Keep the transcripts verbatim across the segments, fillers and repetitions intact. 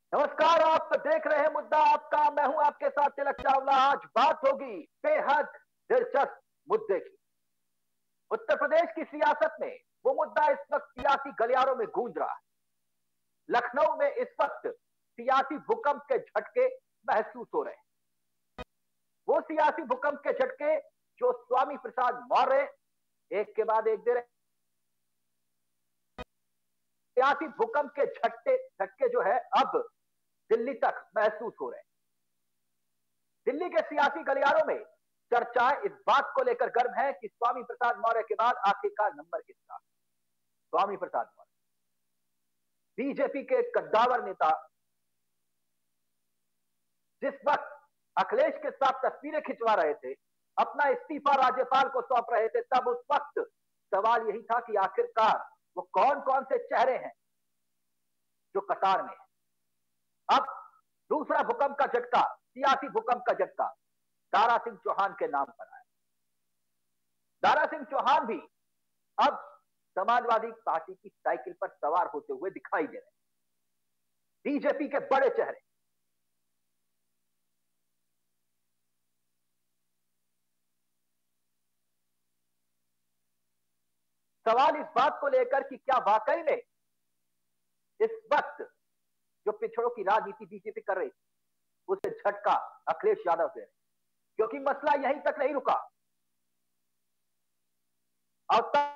नमस्कार, आप देख रहे हैं मुद्दा आपका। मैं हूं आपके साथ तिलक चावला। आज बात होगी बेहद दिलचस्प मुद्दे की। उत्तर प्रदेश की सियासत में वो मुद्दा इस वक्त सियासी गलियारों में गूंज रहा है। लखनऊ में इस वक्त सियासी भूकंप के झटके महसूस हो रहे हैं। वो सियासी भूकंप के झटके जो स्वामी प्रसाद मौर्य एक के बाद एक दे रहे। सियासी भूकंप के झटके झटके जो है अब दिल्ली तक महसूस हो रहे हैं। दिल्ली के सियासी गलियारों में चर्चा इस बात को लेकर गर्म है कि स्वामी प्रसाद मौर्य के बाद आखिरकार नंबर किसका। स्वामी प्रसाद मौर्य बीजेपी के कद्दावर नेता जिस वक्त अखिलेश के साथ तस्वीरें खिंचवा रहे थे, अपना इस्तीफा राज्यपाल को सौंप रहे थे, तब उस वक्त सवाल यही था कि आखिरकार वो कौन कौन से चेहरे हैं जो कतार में है। अब दूसरा भूकंप का झटका, सियासी भूकंप का झटका दारा सिंह चौहान के नाम पर आया। दारा सिंह चौहान भी अब समाजवादी पार्टी की साइकिल पर सवार होते हुए दिखाई दे रहे हैं। बीजेपी के बड़े चेहरे सवाल इस बात को लेकर कि क्या वाकई में इस वक्त जो पिछड़ों की राजनीति बीजेपी कर रही उसे झटका अखिलेश यादव दे रहे, क्योंकि मसला यहीं तक नहीं रुका। अवतार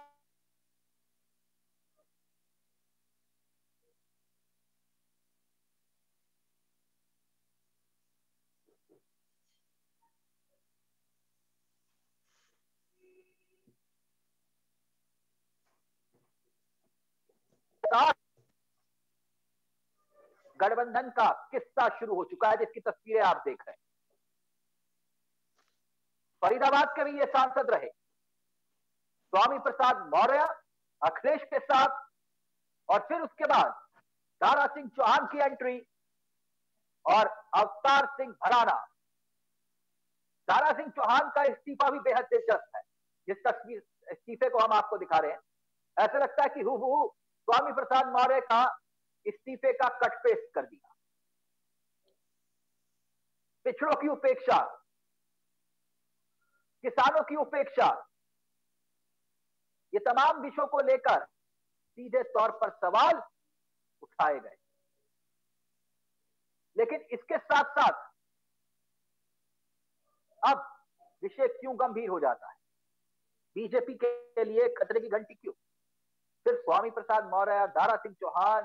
गठबंधन का किस्सा शुरू हो चुका है, जिसकी तस्वीरें आप देख रहे हैं। फरीदाबाद के भी ये सांसद रहे, स्वामी प्रसाद मौर्य अखिलेश के साथ, और फिर उसके बाद दारा सिंह चौहान की एंट्री और अवतार सिंह भराना। दारा सिंह चौहान का इस्तीफा भी बेहद दिलचस्प है। जिस तस्वीर इस्तीफे को हम आपको दिखा रहे हैं, ऐसा लगता है कि हूबहू स्वामी प्रसाद मौर्य का इस्तीफे का कट पेस्ट कर दिया। पिछड़ों की उपेक्षा, किसानों की उपेक्षा, ये तमाम विषयों को लेकर सीधे तौर पर सवाल उठाए गए। लेकिन इसके साथ साथ अब विषय क्यों गंभीर हो जाता है? बीजेपी के लिए खतरे की घंटी क्यों? सिर्फ स्वामी प्रसाद मौर्य, दारा सिंह चौहान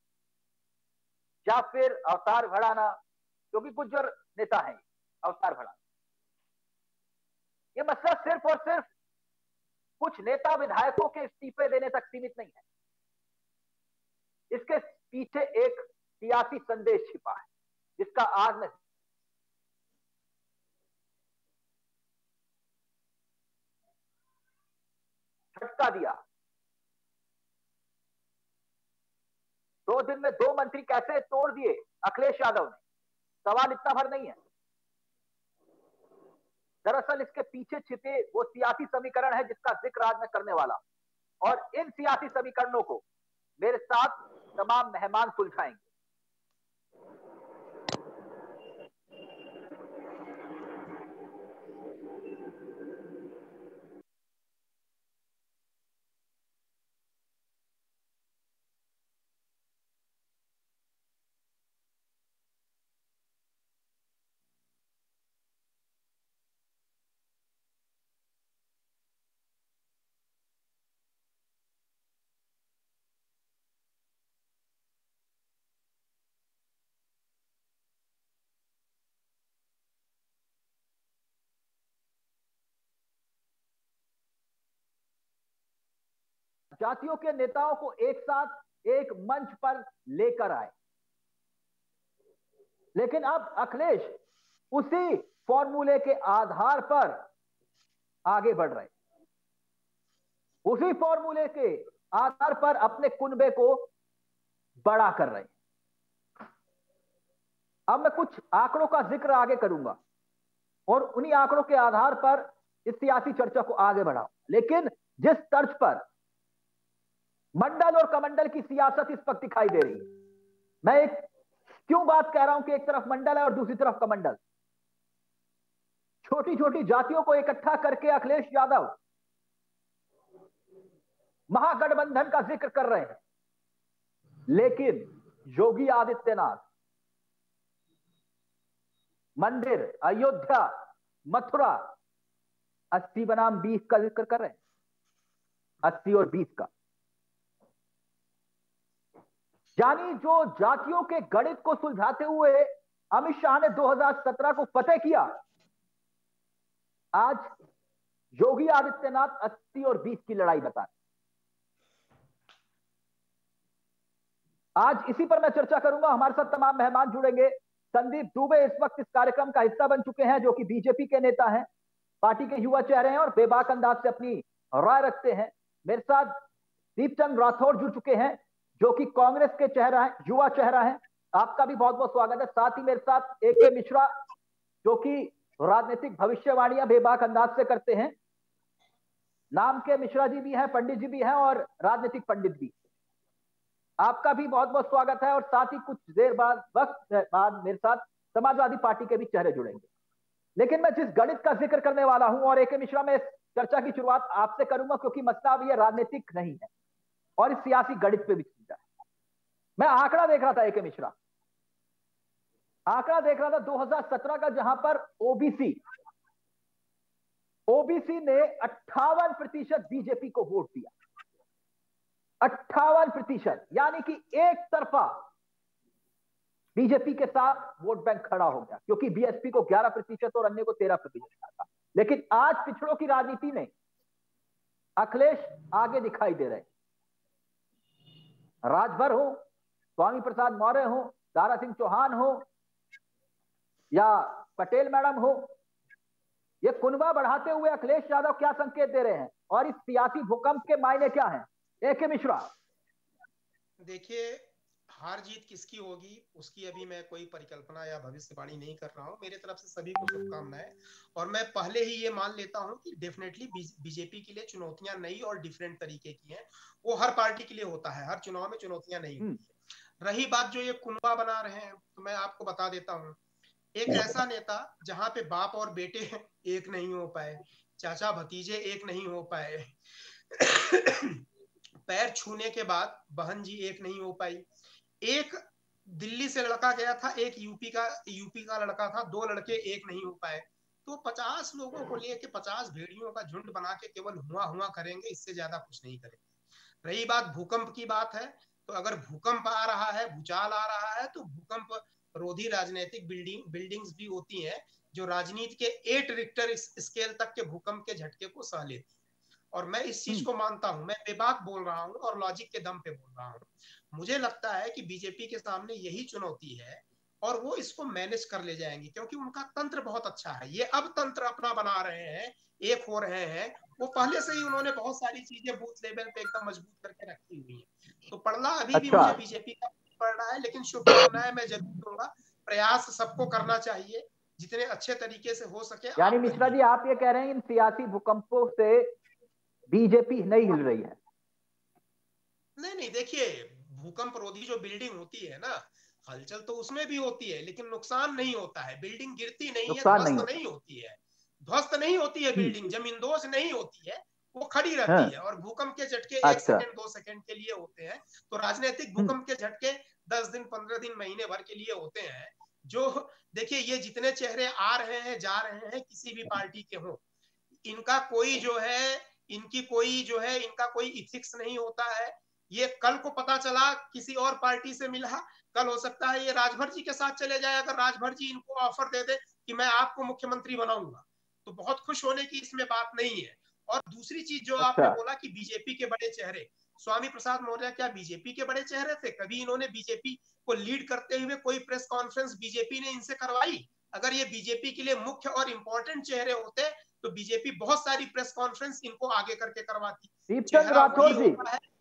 या फिर अवतार भड़ाना, जो कि गुज्जर नेता हैं, अवतार भड़ाना। यह मसला सिर्फ और सिर्फ कुछ नेता विधायकों के इस्तीफे देने तक सीमित नहीं है। इसके पीछे एक सियासी संदेश छिपा है, जिसका आज मैं झटका दिया। दो दिन में दो मंत्री कैसे तोड़ दिए अखिलेश यादव ने? सवाल इतना भर नहीं है। दरअसल इसके पीछे छिपे वो सियासी समीकरण है जिसका जिक्र आज मैं करने वाला, और इन सियासी समीकरणों को मेरे साथ तमाम मेहमान सुलझाएंगे। जातियों के नेताओं को एक साथ एक मंच पर लेकर आए, लेकिन अब अखिलेश उसी फॉर्मूले के आधार पर आगे बढ़ रहे, उसी फॉर्मूले के आधार पर अपने कुनबे को बड़ा कर रहे। अब मैं कुछ आंकड़ों का जिक्र आगे करूंगा और उन्हीं आंकड़ों के आधार पर इस सियासी चर्चा को आगे बढ़ाऊं। लेकिन जिस तर्ज पर मंडल और कमंडल की सियासत इस वक्त दिखाई दे रही है, मैं एक क्यों बात कह रहा हूं कि एक तरफ मंडल है और दूसरी तरफ कमंडल? छोटी छोटी जातियों को इकट्ठा करके अखिलेश यादव महागठबंधन का जिक्र कर रहे हैं, लेकिन योगी आदित्यनाथ मंदिर, अयोध्या, मथुरा, अस्सी बनाम बीस का जिक्र कर रहे हैं, अस्सी और बीस का। यानी जो जातियों के गणित को सुलझाते हुए अमित शाह ने दो हज़ार सत्रह को फतेह किया, आज योगी आदित्यनाथ अस्सी और बीस की लड़ाई बता रहे। आज इसी पर मैं चर्चा करूंगा। हमारे साथ तमाम मेहमान जुड़ेंगे। संदीप दुबे इस वक्त इस कार्यक्रम का हिस्सा बन चुके हैं, जो कि बीजेपी के नेता हैं, पार्टी के युवा चेहरे हैं और बेबाक अंदाज से अपनी राय रखते हैं। मेरे साथ दीपचंद राठौर जुड़ चुके हैं, जो कि कांग्रेस के चेहरा है, युवा चेहरा है। आपका भी बहुत बहुत स्वागत है। साथ ही मेरे साथ ए के मिश्रा, जो कि राजनीतिक भविष्यवाणियां बेबाक अंदाज से करते हैं। नाम के मिश्रा जी भी हैं, पंडित जी भी हैं और राजनीतिक पंडित भी। आपका भी बहुत बहुत स्वागत है। और साथ ही कुछ देर बाद वक्त बाद मेरे साथ समाजवादी पार्टी के भी चेहरे जुड़ेंगे। लेकिन मैं जिस गणित का जिक्र करने वाला हूं, और ए के मिश्रा, में इस चर्चा की शुरुआत आपसे करूंगा, क्योंकि मसला अब यह राजनीतिक नहीं है और इस सियासी गणित पे भी चीज है। मैं आंकड़ा देख रहा था ए के मिश्रा, आंकड़ा देख रहा था दो हज़ार सत्रह का, जहां पर ओबीसी ओबीसी ने अट्ठावन प्रतिशत बीजेपी को वोट दिया। अट्ठावन प्रतिशत, यानी कि एक तरफा बीजेपी के साथ वोट बैंक खड़ा हो गया, क्योंकि बीएसपी को ग्यारह प्रतिशत और अन्य को तेरह प्रतिशत था। लेकिन आज पिछड़ों की राजनीति में अखिलेश आगे दिखाई दे रहे। राजभर हो, स्वामी प्रसाद मौर्य हो, दारा सिंह चौहान हो या पटेल मैडम हो, ये कुनबा बढ़ाते हुए अखिलेश यादव क्या संकेत दे रहे हैं और इस सियासी भूकंप के मायने क्या हैं? ए के मिश्रा। देखिए, हार जीत किसकी होगी उसकी अभी मैं कोई परिकल्पना या भविष्यवाणी नहीं कर रहा हूं। मेरे तरफ से सभी को शुभकामनाएं। और मैं पहले ही ये मान लेता हूं कि डेफिनेटली बीजेपी के लिए चुनौतियां नई और डिफरेंट तरीके की हैं। वो हर पार्टी के लिए होता है, हर चुनाव में चुनौतियां नहीं होती है। रही बात जो ये कुनबा बना रहे हैं, तो मैं आपको बता देता हूँ, एक ऐसा नेता जहां पे बाप और बेटे एक नहीं हो पाए, चाचा भतीजे एक नहीं हो पाए, पैर छूने के बाद बहन जी एक नहीं हो पाई, एक दिल्ली से लड़का गया था, एक यूपी का यूपी का लड़का था, दो लड़के एक नहीं हो पाए। तो पचास लोगों को लेके पचास भेड़ियों का झुंड बना के केवल हुआ हुआ करेंगे, इससे ज्यादा कुछ नहीं करेंगे। रही बात भूकंप की बात है, तो अगर भूकंप आ रहा है, भूचाल आ रहा है, तो भूकंप रोधी राजनीतिक बिल्डिंग बिल्डिंग्स भी होती हैं, जो राजनीति के एट रिक्टर स्केल तक के भूकंप के झटके को सह लेती है। और मैं इस चीज को मानता हूं, मैं बेबाक बोल रहा हूं और लॉजिक के दम पे बोल रहा हूं। मुझे लगता है कि बीजेपी के सामने यही चुनौती है और वो इसको मैनेज कर ले जाएंगे, क्योंकि उनका तंत्र बहुत अच्छा है। ये अब तंत्र अपना बना रहे हैं, एक हो रहे हैं। वो पहले से ही उन्होंने बहुत सारी चीजें बूथ लेवल पे एकदम मजबूत करके रखी हुई है। तो पढ़ना अभी अच्छा। भी मुझे बीजेपी का पढ़ना है, लेकिन शुभकामनाएं मैं जरूर दूंगा। प्रयास सबको करना चाहिए जितने अच्छे तरीके से हो सके। यानी मिश्रा जी, आप ये कह रहे हैं इन सियासी भूकंपों से बीजेपी नहीं हिल रही है? नहीं नहीं, देखिए, भूकंप रोधी जो बिल्डिंग होती है ना, हलचल तो उसमें भी होती है, लेकिन नुकसान नहीं होता है। बिल्डिंग गिरती नहीं है, ध्वस्त नहीं, नहीं होती है, ध्वस्त नहीं होती है बिल्डिंग, जमींदोज नहीं होती है, वो खड़ी रहती हाँ। है। और भूकंप के झटके अच्छा। एक सेकंड दो सेकंड के लिए होते हैं। तो राजनीतिक भूकंप के झटके दस दिन पंद्रह दिन महीने भर के लिए होते हैं। जो देखिए, ये जितने चेहरे आ रहे हैं जा रहे हैं, किसी भी पार्टी के हो, इनका कोई जो है इनकी कोई जो है इनका कोई इथिक्स नहीं होता है। ये कल को पता चला किसी और पार्टी से मिला, कल हो सकता है ये राजभर जी के साथ चले जाए। अगर राजभर जी इनको ऑफर दे दे कि मैं आपको मुख्यमंत्री बनाऊंगा, तो बहुत खुश होने की इसमें बात नहीं है। और दूसरी चीज जो अच्छा। आपने बोला कि बीजेपी के बड़े चेहरे, स्वामी प्रसाद मौर्य क्या बीजेपी के बड़े चेहरे थे? कभी इन्होंने बीजेपी को लीड करते हुए कोई प्रेस कॉन्फ्रेंस बीजेपी ने इनसे करवाई? अगर ये बीजेपी के लिए मुख्य और इंपॉर्टेंट चेहरे होते तो बीजेपी बहुत सारी प्रेस कॉन्फ्रेंस इनको आगे करके करवाती। दीपचंद राठौर जी,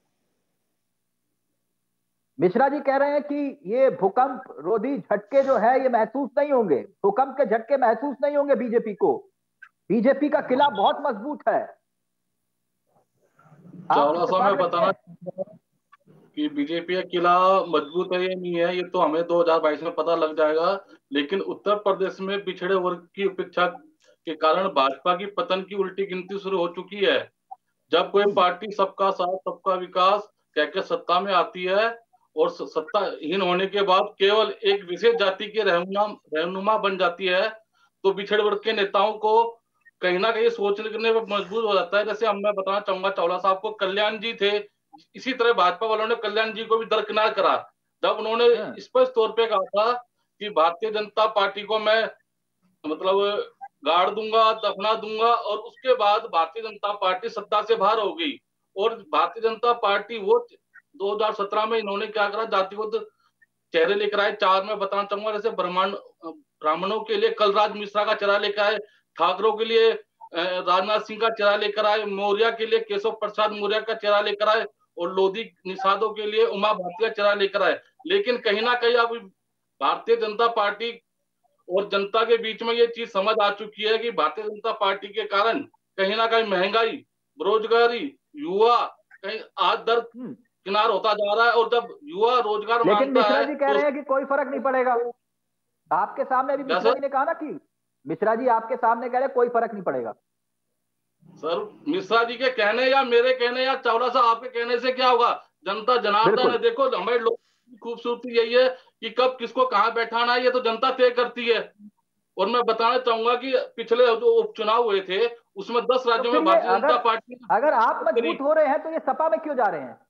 मिश्रा जी कह रहे हैं कि ये भूकंप रोधी झटके जो है ये महसूस नहीं होंगे, भूकंप के झटके महसूस नहीं होंगे बीजेपी को। बीजेपी का किला बहुत मजबूत है। चावला साहब, मैं बताना कि बीजेपी का किला मजबूत है या नहीं है ये तो हमें दो हज़ार बाईस में पता लग जाएगा, लेकिन उत्तर प्रदेश में पिछड़े वर्ग की उपेक्षा के कारण भाजपा की पतन की उल्टी गिनती शुरू हो चुकी है। जब कोई पार्टी सबका साथ सबका विकास कहकर सत्ता में आती है और सत्ताहीन होने के बाद केवल एक विशेष जाति के रहनुमा रहनुमा बन जाती है, तो पिछड़े वर्ग के नेताओं को कहीं ना कहीं सोचने पर मजबूर हो जाता है। जैसे हम मैं बताना चाहूंगा चावला साहब को, कल्याण जी थे, इसी तरह भाजपा वालों ने कल्याण जी को भी दरकिनार करा जब उन्होंने स्पष्ट तौर पे कहा था कि भारतीय जनता पार्टी को मैं मतलब गाड़ दूंगा, दफना दूंगा, और उसके बाद भारतीय जनता पार्टी सत्ता से बाहर हो गई। और भारतीय जनता पार्टी वो दो हज़ार सत्रह में इन्होंने क्या करा, जातिगत चेहरे लेकर आए। चार में बताना चाहूंगा, जैसे ब्राह्मण ब्राह्मणों के लिए कलराज मिश्रा का चेहरा लेकर आए, ठाकरों के लिए राजनाथ सिंह का चेहरा लेकर आए, मौर्य के लिए केशव प्रसाद मौर्य का चेहरा लेकर आए, और लोधी निषादों के लिए उमा भारती का चेहरा लेकर आए। लेकिन कहीं ना कहीं अब भारतीय जनता पार्टी और जनता के बीच में ये चीज समझ आ चुकी है कि भारतीय जनता पार्टी के कारण कहीं ना कहीं महंगाई, बेरोजगारी, युवा कहीं आज दर किनार होता जा रहा है। और जब युवा रोजगार लेकिन मांगता मिश्रा है जी कह रहे हैं कि कोई फर्क नहीं पड़ेगा। आपके सामने अभी मिश्रा जी ने कहा ना कि मिश्रा जी आपके सामने कह रहे कोई फर्क नहीं पड़ेगा। सर मिश्रा जी के कहने या मेरे कहने या चावला साहब आपके कहने से क्या होगा? जनता जनार्दन है। देखो हमारे लोग की खूबसूरती यही है कि कब किसको कहां बैठाना है ये तो जनता तय करती है। और मैं बताना चाहूंगा कि पिछले जो उपचुनाव हुए थे उसमें दस राज्यों में भारतीय जनता पार्टी, अगर आप मजबूत हो रहे हैं तो ये सपा में क्यों जा रहे हैं?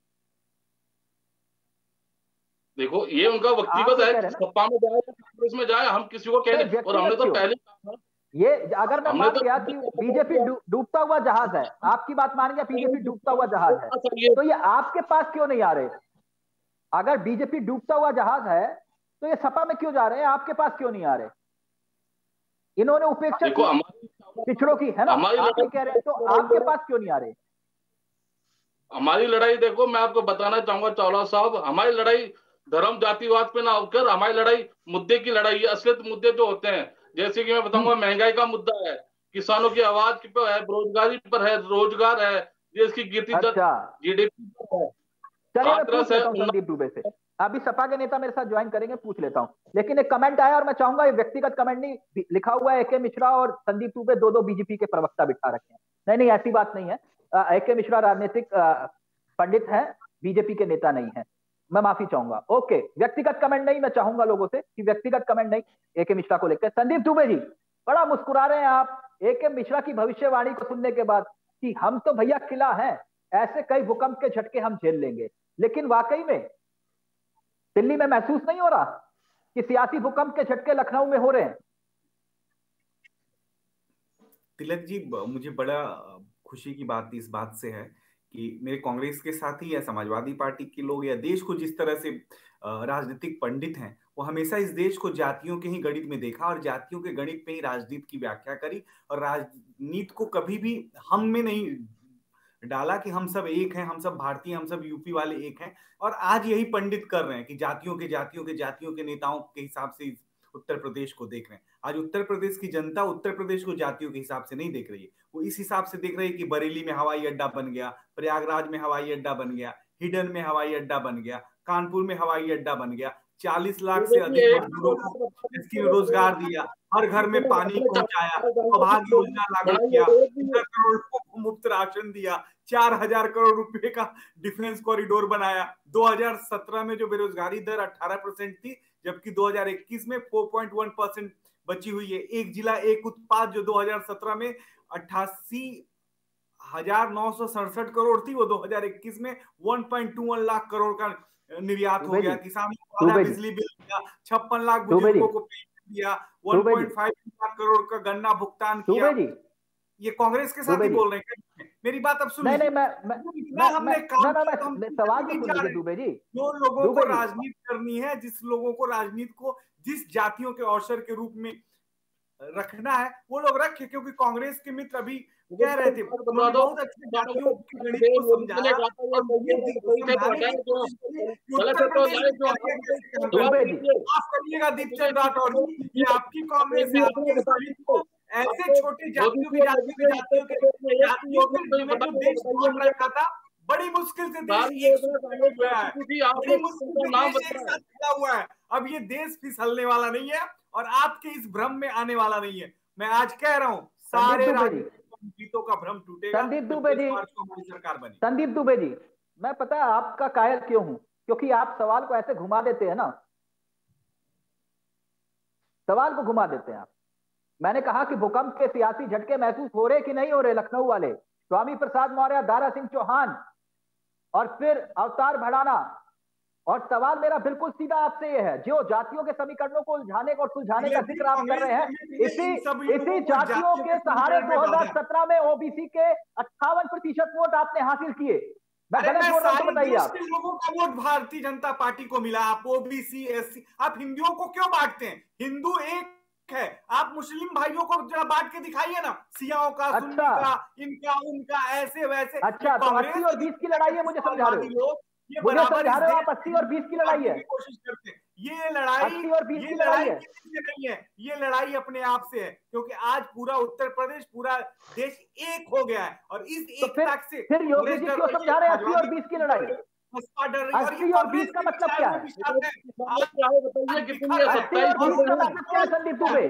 देखो ये उनका व्यक्तिगत है, सपा में जाए कांग्रेस में जाए, हम किसी को कह रहे। और हमने तो पहले ये अगर मैं मान लिया कि बीजेपी डूबता हुआ जहाज है, आपकी बात मान लिया बीजेपी डूबता हुआ जहाज है, तो ये आपके पास क्यों नहीं आ रहे? अगर बीजेपी डूबता हुआ जहाज है तो ये सपा में क्यों जा रहे हैं, आपके पास क्यों नहीं आ रहे? इन्होंने उपेक्षा की पिछड़ों की, है ना? आप ये कह रहे हैं, तो आपके पास क्यों नहीं आ रहे? हमारी लड़ाई देखो, मैं आपको बताना चाहूंगा चावला साहब, हमारी लड़ाई धर्म जातिवाद पे ना होकर हमारी लड़ाई मुद्दे की लड़ाई है। असलियत मुद्दे जो होते हैं, जैसे कि मैं बताऊंगा महंगाई का मुद्दा है, किसानों की आवाज पर है, बेरोजगारी पर है, रोजगार है, देश की गिरती जीडीपी पर है। चलिए मैं पूछ लेता हूं संदीप दुबे से, अभी सपा के नेता मेरे साथ ज्वाइन करेंगे, पूछ लेता हूं। लेकिन एक कमेंट आया और मैं चाहूंगा, ये व्यक्तिगत कमेंट नहीं, लिखा हुआ है ए के मिश्रा और संदीप दुबे दो दो बीजेपी के प्रवक्ता बिठा रखे हैं। नहीं नहीं ऐसी बात नहीं है, ए के मिश्रा राजनीतिक पंडित है, बीजेपी के नेता नहीं है, मैं माफी चाहूंगा। ओके, व्यक्तिगत कमेंट नहीं, मैं चाहूंगा लोगों से कि व्यक्तिगत कमेंट नहीं ए के मिश्रा को लेकर। संदीप दुबे जी बड़ा मुस्कुरा रहे हैं आप ए के मिश्रा की भविष्यवाणी को सुनने के बाद कि हम तो भैया किला है, ऐसे कई भूकंप के झटके हम झेल लेंगे। लेकिन वाकई में दिल्ली में महसूस नहीं हो रहा कि सियासी भूकंप के झटके लखनऊ में हो रहे हैं? तिलक जी, मुझे बड़ा खुशी की बात इस बात से है कि मेरे कांग्रेस के साथी या समाजवादी पार्टी के लोग या देश को जिस तरह से राजनीतिक पंडित हैं, वो हमेशा इस देश को जातियों के ही गणित में देखा और जातियों के गणित में ही राजनीति की व्याख्या करी, और राजनीति को कभी भी हम में नहीं डाला कि हम सब एक हैं, हम सब भारतीय, हम सब यूपी वाले एक हैं। और आज यही पंडित कर रहे हैं कि जातियों के जातियों के जातियों के नेताओं के हिसाब से उत्तर प्रदेश को देख रहे हैं। आज उत्तर प्रदेश की जनता उत्तर प्रदेश को जातियों के हिसाब से नहीं देख रही है, वो इस हिसाब से देख रही है कि बरेली में हवाई अड्डा बन गया, प्रयागराज में हवाई अड्डा बन गया, हिडन में हवाई अड्डा बन गया, कानपुर में हवाई अड्डा बन गया, चालीस लाख से अधिक मजदूरों को इसकी रोजगार दिया, हर घर में पानी पहुंचाया, सौभाग्य योजना लागू किया, करोड़ को मुफ्त राशन दिया, चार हजार करोड़ रुपए का डिफेंस कॉरिडोर बनाया। दो हज़ार सत्रह में जो बेरोजगारी दर अठारह परसेंट थी, जबकि दो हज़ार इक्कीस में चार पॉइंट एक परसेंट बची हुई है। एक जिला एक उत्पाद जो दो हज़ार सत्रह में अट्ठासी हजार नौ सौ सड़सठ करोड़ थी, वो दो हज़ार इक्कीस में एक पॉइंट दो एक लाख करोड़ का निर्यात हो गया। किसानों को आधा बिजली बिल दिया, छप्पन लाख बुजुर्गों को पेंशन दिया, एक पॉइंट पाँच लाख करोड़ का गन्ना भुगतान किया। ये कांग्रेस के साथ ही बोल रहे हैं, मेरी बात अब सुनिए। नहीं नहीं मैं मैं मैं हमने काम मैं सवाल तो सुन लीजिए दुबे जी। जो लोगों को राजनीति करनी है, जिस लोगों को राजनीति को जिस जातियों के अवसर के रूप में रखना है, वो लोग रखे, क्योंकि कांग्रेस के मित्र अभी कह रहे थे बहुत अच्छे जातियों की गणित को समझाया करिएगा दीपचंद राठौर जी, ये आपकी कांग्रेस है, आपके गणित को ऐसे छोटे जातियों के जातियों के जातियों के जातियों के देश बांट रखा था, बड़ी मुश्किल से देश एक हुआ है, बड़ी मुश्किल से देश एक साथ खड़ा हुआ है। अब ये देश फिसलने वाला नहीं है और आपके इस भ्रम में आने वाला नहीं है। मैं आज कह रहा हूँ सारे राजनीतिकों का भ्रम टूटेगा। संदीप दुबे जी, हमारी सरकार बनी। संदीप दुबे जी, मैं पता है आपका कायल क्यों हूं, क्योंकि आप सवाल को ऐसे घुमा देते हैं ना, सवाल को घुमा देते हैं आप। मैंने कहा कि भूकंप के सियासी झटके महसूस हो रहे कि नहीं हो रहे लखनऊ वाले, स्वामी प्रसाद मौर्य, दारा सिंह चौहान और फिर अवतार भड़ाना। और सवाल मेरा बिल्कुल सीधा आपसे ये है, जो जातियों के समीकरणों को उलझाने और सुलझाने का जिक्र आप कर रहे हैं, इसी इसी जातियों के सहारे दो हज़ार सत्रह में ओबीसी के अट्ठावन प्रतिशत वोट आपने हासिल किए। मैं गलत बोल रहा हूं तो बताइए आप। लोगों का वोट भारतीय जनता पार्टी को मिला, आप ओबीसी एससी, आप हिंदुओं को क्यों बांटते हैं? हिंदू एक है, आप मुस्लिम भाइयों को जरा बांट के दिखाइए ना, सियाओं का, अच्छा, सुन्नी का, इनका उनका, ऐसे वैसे। अच्छा, तो अस्सी और बीस की लड़ाई है, मुझे समझा रहे हो, ये मुझे समझा रहे हो आप, अस्सी और बीस की लड़ाई है, कोशिश करते हैं। ये लड़ाई अस्सी और बीस की लड़ाई है, नहीं है, ये लड़ाई अपने आप से है, क्योंकि आज पूरा उत्तर प्रदेश, पूरा देश एक हो गया है और इस एकता से फिर योगी जी क्यों समझा रहे हैं अस्सी और बीस की लड़ाई? अस्सी और बीस का मतलब क्या है? अस्सी और बीस का मतलब क्या है संदीप दुबे?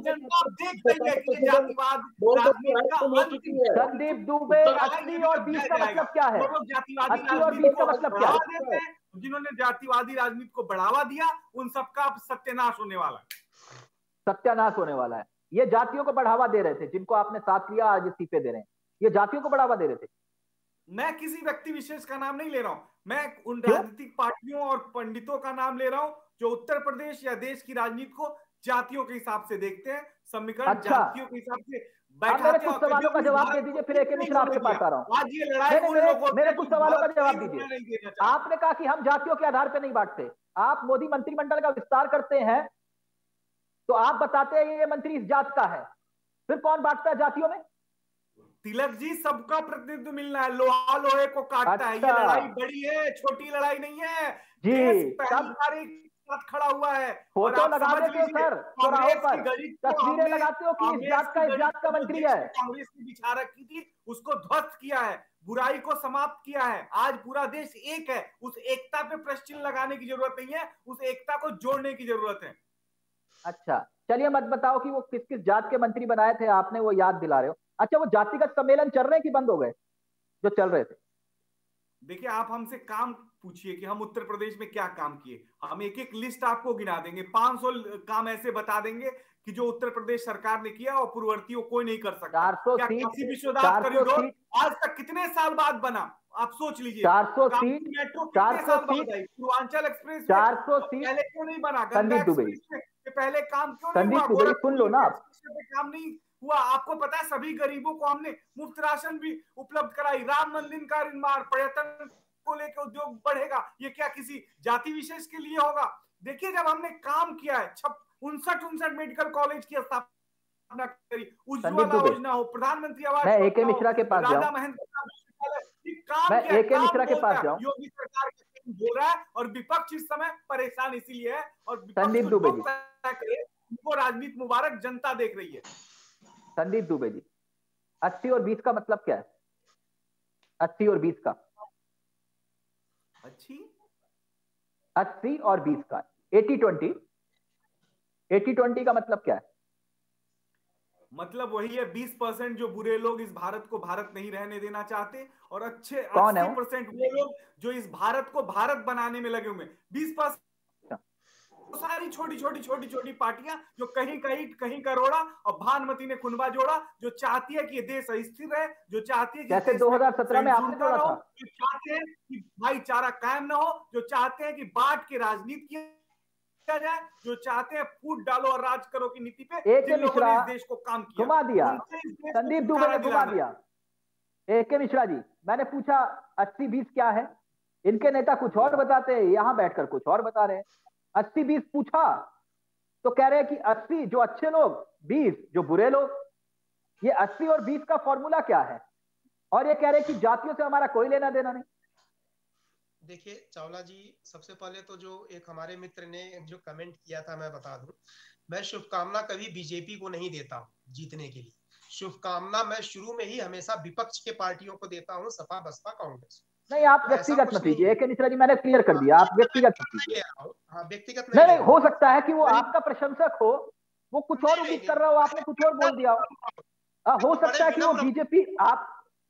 संदीप दुबे, अस्सी और बीस का मतलब क्या है? अस्सी और बीस का मतलब क्या है? जिन्होंने जातिवादी राजनीति को बढ़ावा दिया, उन सबका सत्यानाश होने वाला है। सत्यानाश होने वाला है। ये जातियों को बढ़ावा दे रहे थे, जिनको आपने साथ लिया, आज इस्तीफे दे रहे हैं, ये जातियों को बढ़ावा दे रहे थे। मैं किसी व्यक्ति विशेष का नाम नहीं ले रहा हूं, मैं उन राजनीतिक पार्टियों और पंडितों का नाम ले रहा हूं जो उत्तर प्रदेश या देश की राजनीति को जातियों के हिसाब से देखते हैं, समीकरण अच्छा। जातियों के हिसाब से मेरे कुछ सवालों का जवाब दे दीजिए, फिर एक मिश्रा आपके पास आ रहा हूं। आज ये लड़ाई मेरे, मेरे कुछ सवालों का जवाब दीजिए। आपने कहा कि हम जातियों के आधार पर नहीं बांटते, आप मोदी मंत्रिमंडल का विस्तार करते हैं तो आप बताते हैं ये मंत्री इस जात का है, फिर कौन बांटता है जातियों में? तिलक जी, सबका प्रतिनिधित्व मिलना है, लोहा लोहे को काटता अच्छा। है। ये लड़ाई बड़ी है, छोटी लड़ाई नहीं है जी। पहली तारीख साथ खड़ा हुआ है, फोटो लगा देते हो सर चौराहों पर, तस्वीरें लगाते हो कि इस जात का इस जात का मंत्री है। कांग्रेस की बिछा रखी थी, उसको ध्वस्त किया है, बुराई को समाप्त किया है। आज पूरा देश एक है, उस एकता पे प्रश्न चिन्ह लगाने की जरूरत नहीं है, उस एकता को जोड़ने की जरूरत है। अच्छा, चलिए मत बताओ कि वो किस किस जात के मंत्री बनाए थे आपने, वो याद दिला रहे हो। अच्छा, वो जातिगत सम्मेलन चल रहे हैं कि बंद हो गए जो चल रहे थे? देखिए, आप हमसे काम पूछिए कि हम उत्तर प्रदेश में क्या काम किए, हम एक एक लिस्ट आपको गिना देंगे, पांच सौ काम ऐसे बता देंगे कि जो उत्तर प्रदेश सरकार ने किया और पूर्ववर्ती कोई नहीं कर सकता। चार सौ क्या काशी विश्वविद्यालय कॉरिडोर आज तक कितने साल बाद बना, आप सोच लीजिए। चार सौ सीट, मेट्रो चार सौ सीट, पूर्वांचल एक्सप्रेस चार सौ सीट पहले क्यों नहीं बना? संदीप दुबे पहले काम क्यों नहीं हुआ? दुबे सुन लो ना, काम नहीं हुआ। आपको पता है सभी गरीबों को हमने मुफ्त राशन भी उपलब्ध कराई, राम मंदिर का निर्माण, पर्यटन को लेकर उद्योग बढ़ेगा। ये क्या किसी जाति विशेष के लिए होगा? देखिए, जब हमने काम किया है, उनसठ उनसठ मेडिकल कॉलेज की स्थापना करी, उज्ज्वला योजना हो, प्रधानमंत्री आवास, मैं एके मिश्रा के पास राजा महेंद्र काम मैं एके मिश्रा के पास जाऊं। योगी सरकार बोल रहा है और विपक्ष इस समय परेशान इसीलिए है, और संदीप दुबे जी, उनको राजनीति मुबारक जनता देख रही है। संदीप दुबे जी, अस्सी और बीस का मतलब क्या है? अस्सी और बीस का, अच्छी अस्सी और बीस का, एटी ट्वेंटी, एटी ट्वेंटी का मतलब क्या है? मतलब वही है, बीस परसेंट जो बुरे लोग इस भारत को भारत नहीं रहने देना चाहते, और अच्छे अस्सी परसेंट वो लोग जो इस भारत को भारत बनाने में लगे हुए। बीस परसेंट तो सारी छोटी छोटी छोटी छोटी पार्टियां जो कहीं कहीं कहीं करोड़ा, और भानुमति ने खुनबा जोड़ा, जो चाहती है कि ये देश अस्थिर है, जो चाहती है कि जैसे दो हज़ार सत्रह में आपने जोड़ा था, जो चाहते हैं कि भाईचारा कायम ना हो, जो चाहते हैं कि बांट के राजनीति किया जाए, जो चाहते हैं फूट डालो और राज करो की नीति पे, एके मिश्रा इस देश को काम किया, घुमा दिया, संदीप दुबे ने घुमा दिया। एके मिश्रा जी, मैंने पूछा अस्सी बीस क्या है, इनके नेता कुछ और बताते हैं, यहां बैठकर कुछ और बता रहे हैं। अस्सी बीस पूछा तो कह रहे हैं कि अस्सी जो अच्छे लोग, बीस जो बुरे लोग। ये अस्सी और बीस का फॉर्मूला क्या है? और ये कह रहे हैं कि जातियों से हमारा कोई लेना देना नहीं। देखिए चावला जी, सबसे पहले तो जो एक हमारे मित्र ने जो कमेंट किया था, मैं बता दूं, मैं शुभकामना कभी बीजेपी को नहीं देता जीतने के लिए। शुभकामना मैं शुरू में ही हमेशा विपक्ष के पार्टियों को देता हूं, सपा, बसपा, कांग्रेस। नहीं, आप व्यक्तिगत मत लीजिए के मिश्रा जी, मैंने क्लियर कर दिया, आप व्यक्तिगत मत लीजिए। व्यक्तिगत नहीं नहीं, हो सकता है कि वो आपका प्रशंसक हो, वो कुछ और उम्मीद कर रहा हो, आपने कुछ और बोल दिया हो। हो सकता है कि वो बीजेपी, आप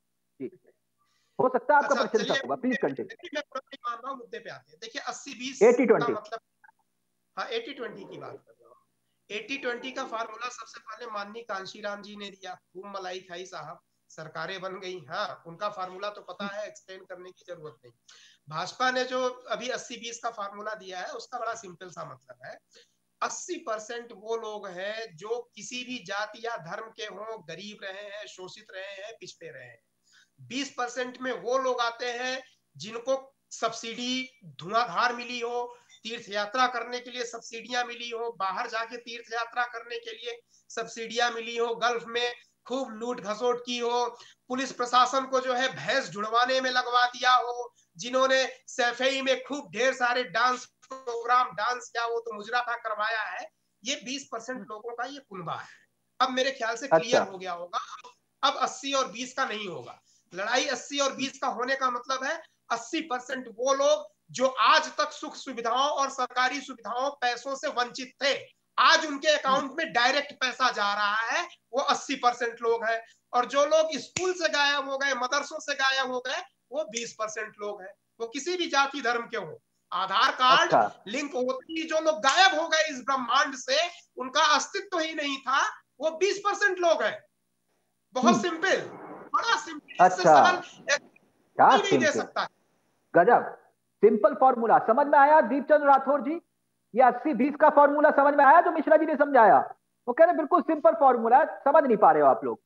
हो सकता है आपका प्रशंसक होगा। Please continue. मैं मान रहा हूं, मुद्दे पे आते हैं। देखिए अस्सी बीस एटी ट्वेंटी मतलब, हाँ एटी ट्वेंटी की बात कर रहा हूँ। एटी ट्वेंटी का फार्मूला सबसे पहले माननीय कांशीराम जी ने दिया, खूब मलाई खाई साहब, सरकारें बन गई। हाँ, उनका फार्मूला तो पता है, एक्सप्लेन करने की जरूरत नहीं। भाजपा ने जो अभी अस्सी बीस का फार्मूला दिया है, उसका बड़ा सिंपल सा मतलब है, अस्सी परसेंट वो लोग हैं जो किसी भी जाति या धर्म के हों, गरीब रहे हैं, शोषित रहे हैं, पिछड़े रहे हैं। बीस परसेंट में वो लोग आते हैं जिनको सब्सिडी धुआंधार मिली हो, तीर्थ यात्रा करने के लिए सब्सिडियां मिली हो, बाहर जाके तीर्थ यात्रा करने के लिए सब्सिडियां मिली हो, गल्फ में खूब लूट घसोट की हो, पुलिस प्रशासन को जो है भैंस जुड़वाने में लगवा दिया हो, जिन्होंने सैफई में खूब ढेर सारे डांस प्रोग्राम डांस किया, वो तो मुजरा था करवाया है। ये बीस परसेंट लोगों का ये कुनबा है। अब मेरे ख्याल से क्लियर अच्छा। हो गया होगा। अब अस्सी और बीस का नहीं होगा, लड़ाई अस्सी और बीस का होने का मतलब है अस्सी परसेंट वो लोग जो आज तक सुख सुविधाओं और सरकारी सुविधाओं पैसों से वंचित थे, आज उनके अकाउंट में डायरेक्ट पैसा जा रहा है, वो अस्सी परसेंट लोग हैं। और जो लोग स्कूल से गायब हो गए, मदरसों से गायब हो गए, वो बीस परसेंट लोग हैं। वो किसी भी जाति धर्म के हो, आधार कार्ड अच्छा। लिंक होते ही जो लोग गायब हो गए इस ब्रह्मांड से, उनका अस्तित्व ही नहीं था, वो बीस परसेंट लोग हैं। बहुत सिंपल, बड़ा सिंपल। अच्छा, क्या नहीं दे सकता। गजब सिंपल फॉर्मूला समझ में आया दीपचंद राठौर जी? ये अस्सी बीस का फॉर्मूला समझ में आया जो मिश्रा जी ने समझाया? वो कह रहे बिल्कुल सिंपल फॉर्मूला है, समझ नहीं पा रहे हो आप लोग।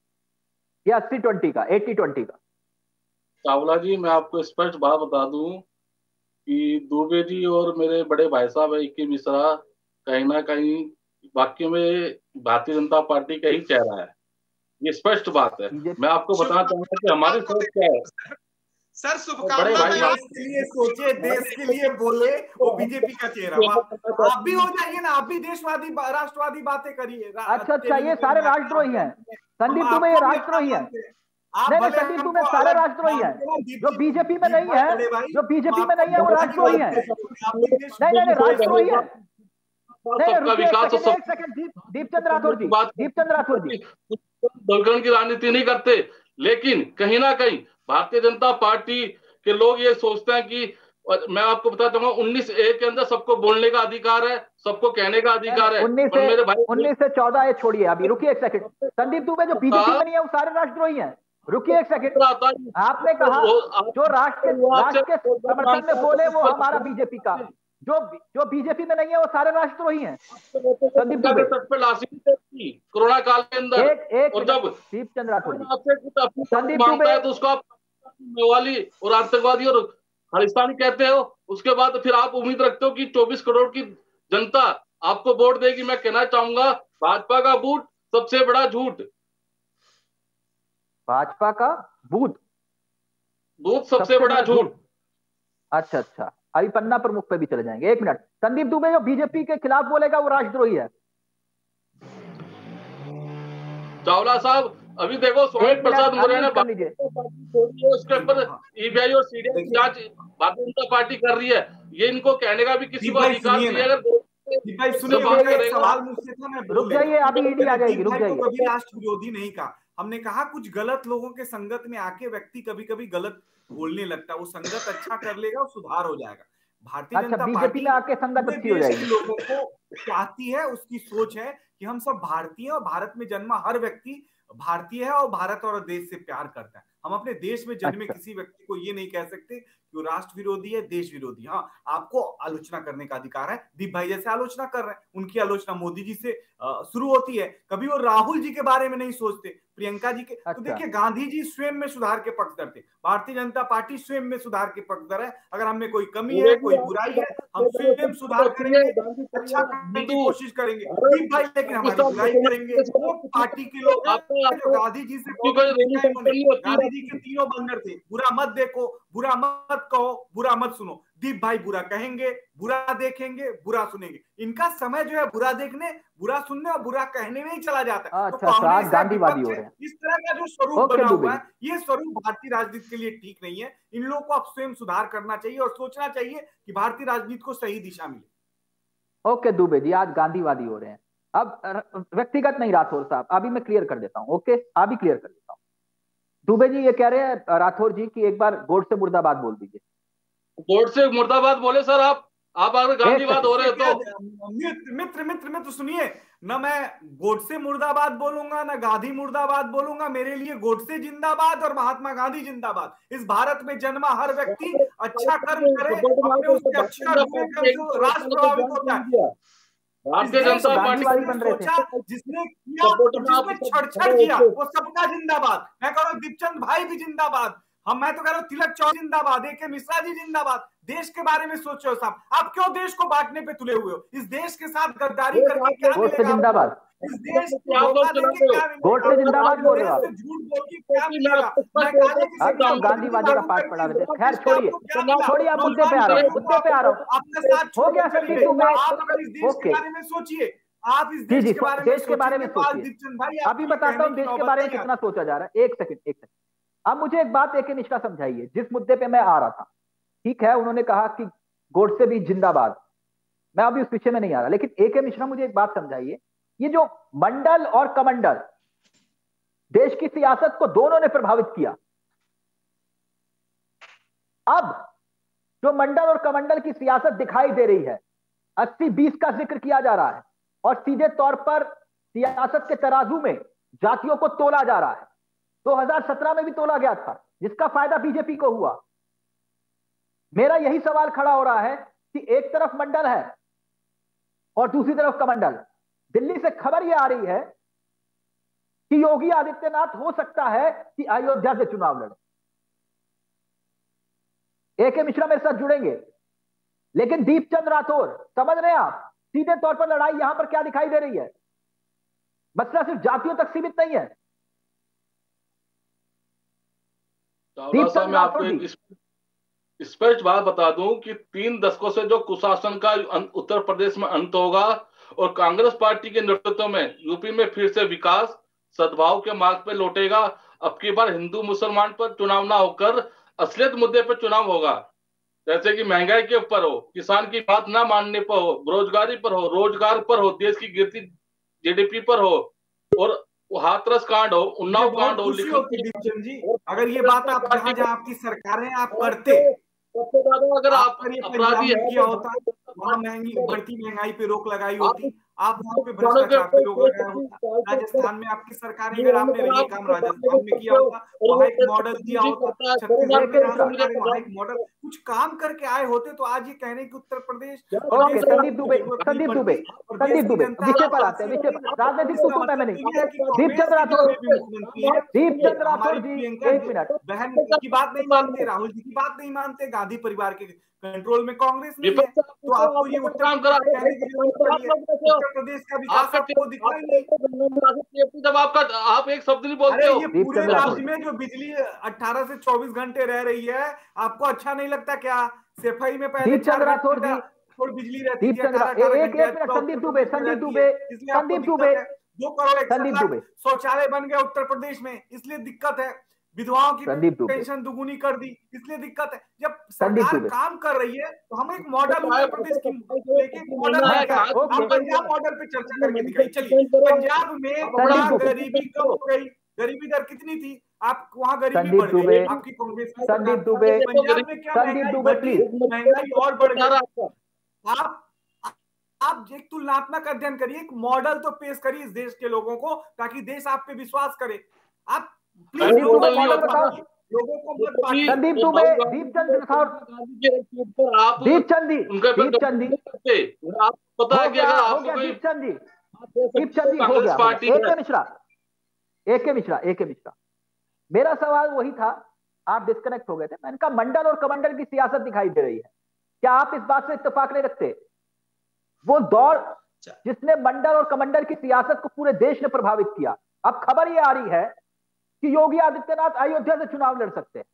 ये अस्सी ट्वेंटी का, एटी ट्वेंटी का। चावला जी, मैं आपको स्पष्ट बात बता दूं कि दुबे जी और मेरे बड़े भाई साहब है इक्की मिश्रा, कहीं ना कहीं वाकई में भारतीय जनता पार्टी का ही चेहरा है। ये स्पष्ट बात है। मैं आपको बताना चाहूंगा कि हमारी सोच क्या है। सर शुभकामना देश के लिए सोचे, देश के लिए बोले, वो बीजेपी का चेहरा। आप भी हो जाइए ना, आप भी देशवादी राष्ट्रवादी बातें करिए। अच्छा अच्छा, ये सारे राष्ट्रद्रोही हैं। संदीप दुबे ये राष्ट्रद्रोही हैं। नहीं, संदीप दुबे सारे राष्ट्रद्रोही हैं। जो बीजेपी में नहीं है, जो बीजेपी में नहीं है वो राष्ट्रद्रोही है। नहीं नहीं राष्ट्रद्रोही है। एक सेकंड, दीपचंद राठौर जी, दीपचंद राठौर जी दलगन की राजनीति नहीं करते, लेकिन कहीं ना कहीं भारतीय जनता पार्टी के लोग ये सोचते हैं कि, मैं आपको बताता हूँ, उन्नीस ए के अंदर सबको बोलने का अधिकार है, सबको कहने का अधिकार है। उन्नीस से मेरे भाई उन्नीस से चौदह ये छोड़िए, अभी रुकिए एक सेकंड। संदीप दुबे जो बीजेपी में नहीं है वो सारे राष्ट्रद्रोही हैं। रुकिए एक सेकंड, आपने कहा जो राष्ट्र राष्ट्र के समर्थन में बोले वो हमारा बीजेपी का, जो जो बीजेपी में नहीं है वो सारे राष्ट्रद्रोही हैं। संदीप दुबे कोरोना काल के अंदर एक एक और जब दीपचंद राठौर संदीप दुबे तो उसको आप मवाली और आतंकवादी और खालिस्तानी कहते हो, उसके बाद फिर आप उम्मीद रखते हो कि चौबीस करोड़ की जनता आपको वोट देगी। मैं कहना चाहूंगा भाजपा का बूथ सबसे बड़ा झूठ, भाजपा का बूथ बूथ सबसे, सबसे बड़ा झूठ। अच्छा अच्छा, अभी पन्ना प्रमुख पे भी चले जाएंगे। एक मिनट, संदीप दुबे जो बीजेपी के खिलाफ बोलेगा वो राष्ट्रद्रोही है। चावला साहब अभी देखो स्वामी प्रसाद मौर्य ने उसके ऊपर ईबीआई और सीबीआई की जांच भारतीय जनता पार्टी कर रही है। ये इनको कहने का भी किसी को अधिकार नहीं है। अगर सवाल मुझसे था, मैं रुक जाइए, अभी ईडी आ जाएगी, रुक जाइए। कभी राष्ट्र विरोधी नहीं कहा हमने, कहा कुछ गलत लोगों के संगत में आके व्यक्ति कभी कभी गलत बोलने लगता है, वो संगत अच्छा कर लेगा, सुधार हो जाएगा। भारतीय जनता पार्टी में आके संगत अच्छी हो जाएगी। लोगों को चाहती है, उसकी सोच है कि हम सब भारतीय और भारत में जन्मा हर व्यक्ति भारतीय है और भारत और देश से प्यार करता है। हम अपने देश में जन्मे अच्छा। किसी व्यक्ति को ये नहीं कह सकते कि वो राष्ट्र विरोधी है, देश विरोधी। हाँ, आपको आलोचना करने का अधिकार है। दीप भाई जैसे आलोचना कर रहे हैं, उनकी आलोचना मोदी जी से शुरू होती है, कभी वो राहुल जी के बारे में नहीं सोचते, प्रियंका जी के। अच्छा। तो देखिए, गांधी जी स्वयं में सुधार के पक्षधर थे, भारतीय जनता पार्टी स्वयं में सुधार के पक्षधर है। अगर हमें कोई कमी है, कोई बुराई है, हम स्वयं सुधार करेंगे, अच्छा करने की कोशिश करेंगे। दीप भाई लेकिन हमारी बुराई करेंगे। वो पार्टी के लोग गांधी जी से गांधी जी के तीनों बंदर थे, बुरा मत देखो, बुरा मत कहो, बुरा मत सुनो। दीप भाई बुरा कहेंगे, बुरा देखेंगे, बुरा सुनेंगे। इनका समय जो है बुरा देखने, बुरा सुनने और बुरा कहने में ही चला जाता है। अच्छा, तो कांग्रेस गांधीवादी हो रहे हैं। इस तरह का जो स्वरूप बना हुआ है, ये स्वरूप भारतीय राजनीति के लिए ठीक नहीं है। इन लोगों को अब स्वयं सुधार करना चाहिए और सोचना चाहिए कि भारतीय राजनीति को सही दिशा मिले। ओके दुबे जी, आज गांधीवादी हो रहे हैं। अब व्यक्तिगत नहीं राठौर साहब, अभी मैं क्लियर कर देता हूं। ओके, अभी क्लियर कर देता हूं। दुबे जी ये कह रहे हैं राठौर जी की एक बार गोडसे मुर्दाबाद बोल दीजिए। गोडसे मुर्दाबाद बोले सर आप आप अगर गांधीवाद हो रहे हो तो मित्र मित्र मित्र सुनिए, न मैं गोडसे मुर्दाबाद बोलूंगा, न गांधी मुर्दाबाद बोलूंगा। मेरे लिए गोडसे जिंदाबाद और महात्मा गांधी जिंदाबाद। इस भारत में जन्मा हर व्यक्ति अच्छा कर्म करे, अपने उसके अच्छा राष्ट्र प्रभावित होता है। भारतीय जनता पार्टी बन रहे थे, जिसने किया, जिसने छड़छड़ किया, वो सबका जिंदाबाद। मैं कह रहा हूँ दीपचंद भाई भी जिंदाबाद। हम मैं तो कह रहा हूँ तिलक चौधरी जिंदाबाद, ए के मिश्रा जी जिंदाबाद। देश के बारे में सोचो साहब, आप क्यों देश को बांटने पे तुले हुए हो? इस देश के साथ गद्दारी करके क्या मिलेगा? जिंदाबाद। इस देश को धोखा देके क्या मिलेगा? जिंदाबाद बोल रहे हो आप, झूठ बोल के क्या मिलेगा? तो गांधीवादी का पाठ पढ़ा रहे थे। खैर छोड़िए छोड़िए, आप मुद्दे पे आ रहा हूँ, मुद्दे पे आ रहा हूँ। अपने साथ हो गया सर, आप अगर इस देश के बारे में सोचिए, आप इस देश के बारे में देश के बारे में सोचिए। अभी बताता हूँ देश के बारे में कितना सोचा जा रहा है। एक सेकंड एक सेकंड अब मुझे एक बात एक निष्ठा समझाइए। जिस मुद्दे पे मैं आ रहा था, ठीक है, उन्होंने कहा कि गोडसे भी जिंदाबाद। मैं अभी उस विषय में नहीं आ रहा, लेकिन ए के मिश्रा मुझे एक बात समझाइए। ये जो मंडल और कमंडल देश की सियासत को दोनों ने प्रभावित किया, अब जो मंडल और कमंडल की सियासत दिखाई दे रही है, अस्सी बीस का जिक्र किया जा रहा है और सीधे तौर पर सियासत के तराजू में जातियों को तोला जा रहा है। दो हज़ार सत्रह में भी तोला गया था, जिसका फायदा बीजेपी को हुआ। मेरा यही सवाल खड़ा हो रहा है कि एक तरफ मंडल है और दूसरी तरफ कमंडल। दिल्ली से खबर यह आ रही है कि योगी आदित्यनाथ हो सकता है कि अयोध्या से चुनाव लड़े। ए के मिश्रा मेरे साथ जुड़ेंगे, लेकिन दीपचंद राठौर, समझ रहे हैं आप सीधे तौर पर लड़ाई यहां पर क्या दिखाई दे रही है? मसला सिर्फ जातियों तक सीमित नहीं है। साहब मैं आपको एक स्पष्ट बात बता दूं कि तीन दशकों से जो कुशासन का उत्तर प्रदेश में अंत होगा और कांग्रेस पार्टी के नेतृत्व में यूपी में फिर से विकास सद्भाव के मार्ग पर लौटेगा। अब की बार हिंदू मुसलमान पर चुनाव ना होकर असलियत मुद्दे पर चुनाव होगा, जैसे कि महंगाई के ऊपर हो, किसान की बात ना मानने पर हो, बेरोजगारी पर हो, रोजगार पर हो, देश की गिरती जीडीपी पर हो और हाथरस कांड हो, उन्नाव कांड हो। जी अगर ये बात आप जहां जहां आपकी सरकार है आप करते, सबसे ज्यादा अगर आप अपराधी किया होता, वहां महंगी बढ़ती महंगाई पे रोक लगाई होती, आप वहां पे भ्रष्टाचार पे रोक लगाया होता। राजस्थान में आपकी सरकार है, अगर आपने ये काम राजस्थान में किया होता, वहां एक मॉडल दिया होता, छत्तीसगढ़ में वहां एक मॉडल कुछ काम करके आए होते, तो आज ये कहने की उत्तर प्रदेश। संदीप दुबे संदीप दुबे संदीप दुबे विषय पर आते हैं, विषय पर राजनीतिक सुकून में नहीं। दीपचंद राठौर दीपचंद राठौर जी एक मिनट, बहन की बात नहीं मानते, राहुल जी की बात नहीं मानते, गांधी परिवार के कंट्रोल में कांग्रेस नहीं है, तो आपको ये उत्तर प्रदेश का विकास आपको दिखाई नहीं। जब आपका आप एक शब्द नहीं बोलते हो, ये पूरे राज्य में जो बिजली अठारह से चौबीस घंटे रह रही है, आपको अच्छा नहीं लगता क्या? सफाई में पहले दीपचंद राठौर जी और बिजली रहती है। एक मिनट संदीप दुबे संदीप दुबे संदीप दुबे दो करोड़ शौचालय बन गए उत्तर प्रदेश में, इसलिए दिक्कत है। विधवाओं की पेंशन दुगुनी कर दी, इसलिए दिक्कत है। जब सरकार काम कर रही है तो हम एक मॉडल उत्तर प्रदेश की लेके मॉडल पंजाब मॉडल पे चर्चा करके दिखाई। चलिए पंजाब में गरीबी कम हो गई, गरीबी दर कितनी थी? आप वहाँ गरीबी बढ़ गई आपकी कांग्रेस की। संदीप दुबे पंजाब में क्या महंगाई और बढ़ गई। आप आप एक तुलनात्मक अध्ययन करिए, एक मॉडल तो पेश करिए इस देश के लोगों को, ताकि देश आप पे विश्वास करे। आप प्लीज लोगों को मॉडल बताओ, लोगों को मत बांटिए। संदीप दुबे दीपचंद राठौर दीपचंद जी दीपचंद जी आप पता है कि अगर आपको दीपचंद जी दीपचंद जी हो गया। ए के मिश्रा ए के मिश्रा ए के मिश्रा मेरा सवाल वही था, आप डिस्कनेक्ट हो गए थे। मैंने कहा मंडल और कमंडल की सियासत दिखाई दे रही है, क्या आप इस बात से इत्तेफाक नहीं रखते? वो दौर जिसने मंडल और कमंडल की सियासत को पूरे देश ने प्रभावित किया। अब खबर ये आ रही है कि योगी आदित्यनाथ अयोध्या से चुनाव लड़ सकते हैं।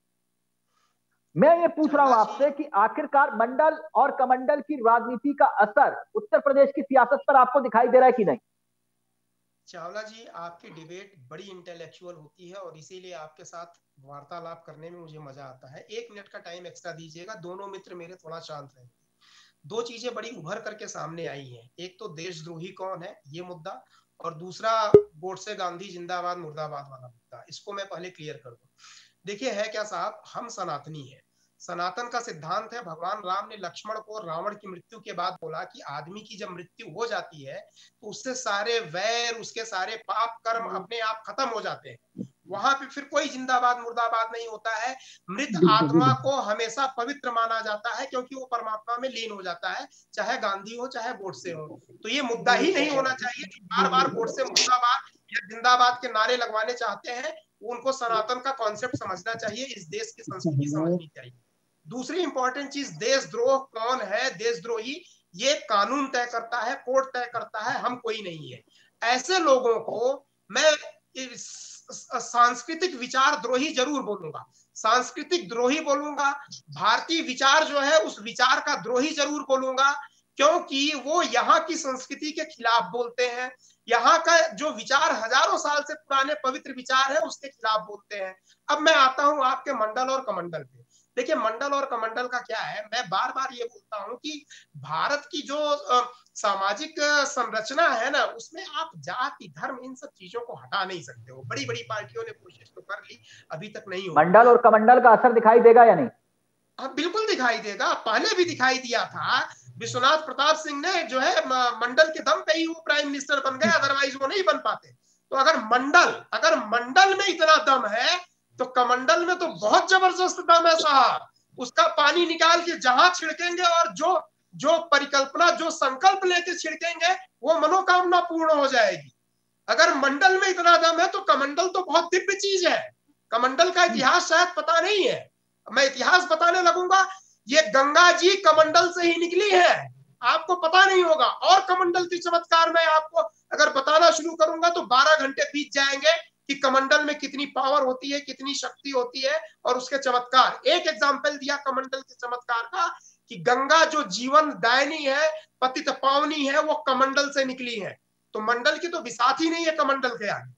मैं ये पूछ रहा हूं आपसे कि आखिरकार मंडल और कमंडल की राजनीति का असर उत्तर प्रदेश की सियासत पर आपको दिखाई दे रहा है कि नहीं? चावला जी, आपकी डिबेट बड़ी इंटेलेक्चुअल होती है और इसीलिए आपके साथ वार्तालाप करने में मुझे मजा आता है। एक मिनट का टाइम एक्स्ट्रा दीजिएगा। दोनों मित्र मेरे थोड़ा शांत रहें। दो चीजें बड़ी उभर करके सामने आई हैं। एक तो देशद्रोही कौन है ये मुद्दा, और दूसरा गोडसे गांधी जिंदाबाद मुर्दाबाद वाला मुद्दा। इसको मैं पहले क्लियर कर दूं। देखिए है क्या साहब, हम सनातनी हैं। सनातन का सिद्धांत है, भगवान राम ने लक्ष्मण को रावण की मृत्यु के बाद बोला कि आदमी की जब मृत्यु हो जाती है तो उससे सारे वैर, उसके सारे पाप कर्म अपने आप खत्म हो जाते हैं। वहां पे फिर कोई जिंदाबाद मुर्दाबाद नहीं होता है। मृत आत्मा को हमेशा पवित्र माना जाता है क्योंकि वो परमात्मा में लीन हो जाता है, चाहे गांधी हो चाहे गोडसे हो। तो ये मुद्दा ही नहीं होना चाहिए कि बार बार गोडसे मुर्दाबाद या जिंदाबाद के नारे लगवाने चाहते हैं। उनको सनातन का कॉन्सेप्ट समझना चाहिए, इस देश की संस्कृति समझनी चाहिए। दूसरी इंपॉर्टेंट चीज, देशद्रोह कौन है, देशद्रोही ये कानून तय करता है, कोर्ट तय करता है, हम कोई नहीं है। ऐसे लोगों को मैं सांस्कृतिक विचार द्रोही जरूर बोलूंगा, सांस्कृतिक द्रोही बोलूंगा, भारतीय विचार जो है उस विचार का द्रोही जरूर बोलूंगा, क्योंकि वो यहाँ की संस्कृति के खिलाफ बोलते हैं। यहाँ का जो विचार हजारों साल से पुराने पवित्र विचार है उसके खिलाफ बोलते हैं। अब मैं आता हूं आपके मंडल और कमंडल पे। देखिए मंडल और कमंडल का क्या है, मैं बार बार ये बोलता हूं कि भारत की जो आ, सामाजिक संरचना है ना, उसमें आप जाति धर्म इन सब चीजों को हटा नहीं सकते हो। बड़ी बड़ी पार्टियों ने कोशिश तो कर ली, अभी तक नहीं हुआ। मंडल और कमंडल का असर दिखाई देगा या नहीं? हाँ बिल्कुल दिखाई देगा, पहले भी दिखाई दिया था। विश्वनाथ प्रताप सिंह ने जो है मंडल के दम पे ही वो प्राइम मिनिस्टर बन गए, अदरवाइज वो नहीं बन पाते। तो अगर मंडल अगर मंडल में इतना दम है तो कमंडल में तो बहुत जबरदस्त दम है साहब। उसका पानी निकाल के जहां छिड़केंगे और जो जो परिकल्पना, जो संकल्प लेके छिड़केंगे वो मनोकामना पूर्ण हो जाएगी। अगर मंडल में इतना दम है तो कमंडल तो बहुत दिव्य चीज है। कमंडल का इतिहास शायद पता नहीं है, मैं इतिहास बताने लगूंगा। ये गंगा जी कमंडल से ही निकली है, आपको पता नहीं होगा। और कमंडल के चमत्कार मैं आपको अगर बताना शुरू करूंगा तो बारह घंटे बीत जाएंगे कि कमंडल में कितनी पावर होती है, कितनी शक्ति होती है और उसके चमत्कार। एक एग्जांपल दिया कमंडल के चमत्कार का कि गंगा जो जीवन दायनी है, पतित पावनी है, वो कमंडल से निकली है। तो मंडल की तो बिसात ही नहीं है कमंडल के आगे।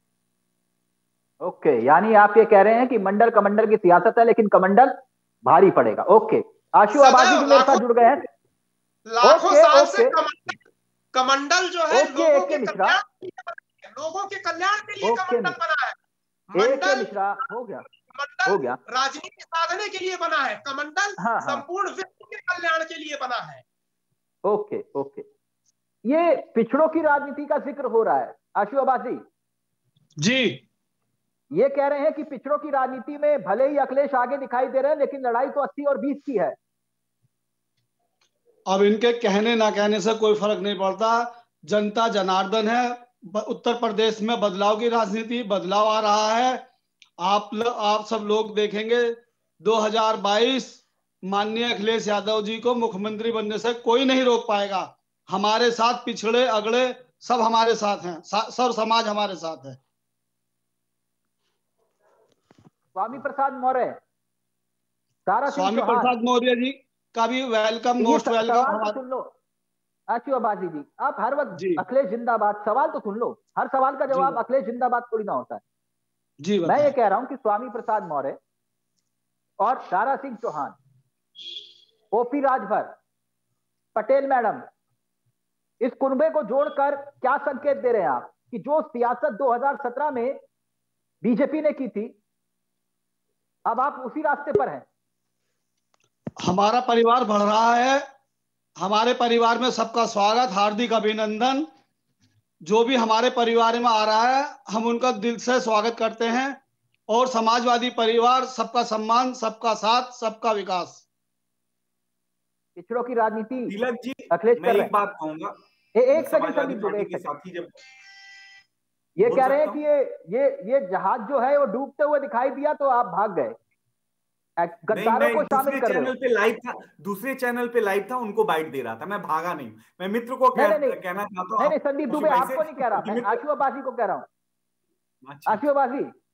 ओके, यानी आप ये कह रहे हैं कि मंडल कमंडल की सियासत है लेकिन कमंडल भारी पड़ेगा। ओके, आशु आबादी भी मेरे साथ जुड़ गए हैं। लाखों साल से कमंडल कमंडल जो है लोगों के कल्याण लोगों के कल्याण के लिए कमंडल बना है। मंडल मिश्रा हो गया मंडल हो गया राजनीति साधने के लिए बना है, कमंडल हाँ, संपूर्ण विश्व के कल्याण के लिए बना है। ओके ओके, ये पिछड़ों की राजनीति का जिक्र हो रहा है। आशु आबादी जी ये कह रहे हैं कि पिछड़ों की राजनीति में भले ही अखिलेश आगे दिखाई दे रहे हैं लेकिन लड़ाई तो अस्सी और बीस की है। अब इनके कहने ना कहने से कोई फर्क नहीं पड़ता। जनता जनार्दन है। उत्तर प्रदेश में बदलाव की राजनीति, बदलाव आ रहा है। आप आप सब लोग देखेंगे दो हज़ार बाईस माननीय अखिलेश यादव जी को मुख्यमंत्री बनने से कोई नहीं रोक पाएगा। हमारे साथ पिछड़े अगड़े सब हमारे साथ हैं, सब समाज हमारे साथ है। स्वामी प्रसाद मौर्य, तारा सिंह स्वामी प्रसाद मौर्य जी का भी वेलकम, मोस्ट वेलकम। सुन लो आशु आबादी जी, आप हर वक्त अखिलेश जिंदाबाद, सवाल तो सुन लो। हर सवाल का जवाब अखिलेश जिंदाबाद थोड़ी ना होता है जी। मैं ये कह रहा हूं कि स्वामी प्रसाद मौर्य और तारा सिंह चौहान, ओपी राजभर, पटेल मैडम, इस कुनबे को जोड़कर क्या संकेत दे रहे हैं आप कि जो सियासत दो हज़ार सत्रह में बीजेपी ने की थी अब आप उसी रास्ते पर हैं? हमारा परिवार बढ़ रहा है। हमारे परिवार में सबका स्वागत, हार्दिक अभिनंदन। जो भी हमारे परिवार में आ रहा है हम उनका दिल से स्वागत करते हैं। और समाजवादी परिवार, सबका सम्मान, सबका साथ, सबका विकास। पिछड़ों की राजनीति तिलक जी, अखिलेश मैं एक बात कहूंगा। एक सेकंड साथी जब ये कह रहे हैं कि ये ये ये जहाज जो है वो डूबते हुए दिखाई दिया तो आप भाग गए, गद्दारों को शामिल कर रहे हो। चैनल पे लाइव था, दूसरे चैनल पे लाइव था, उनको बाइट दे रहा था, मैं भागा नहीं। मैं मित्र को कह, कहना चाहता हूं। नहीं नहीं संदीप दुबे आपको नहीं कह रहा, मैं आशु आबादी को कह रहा हूँ। आशु आबादी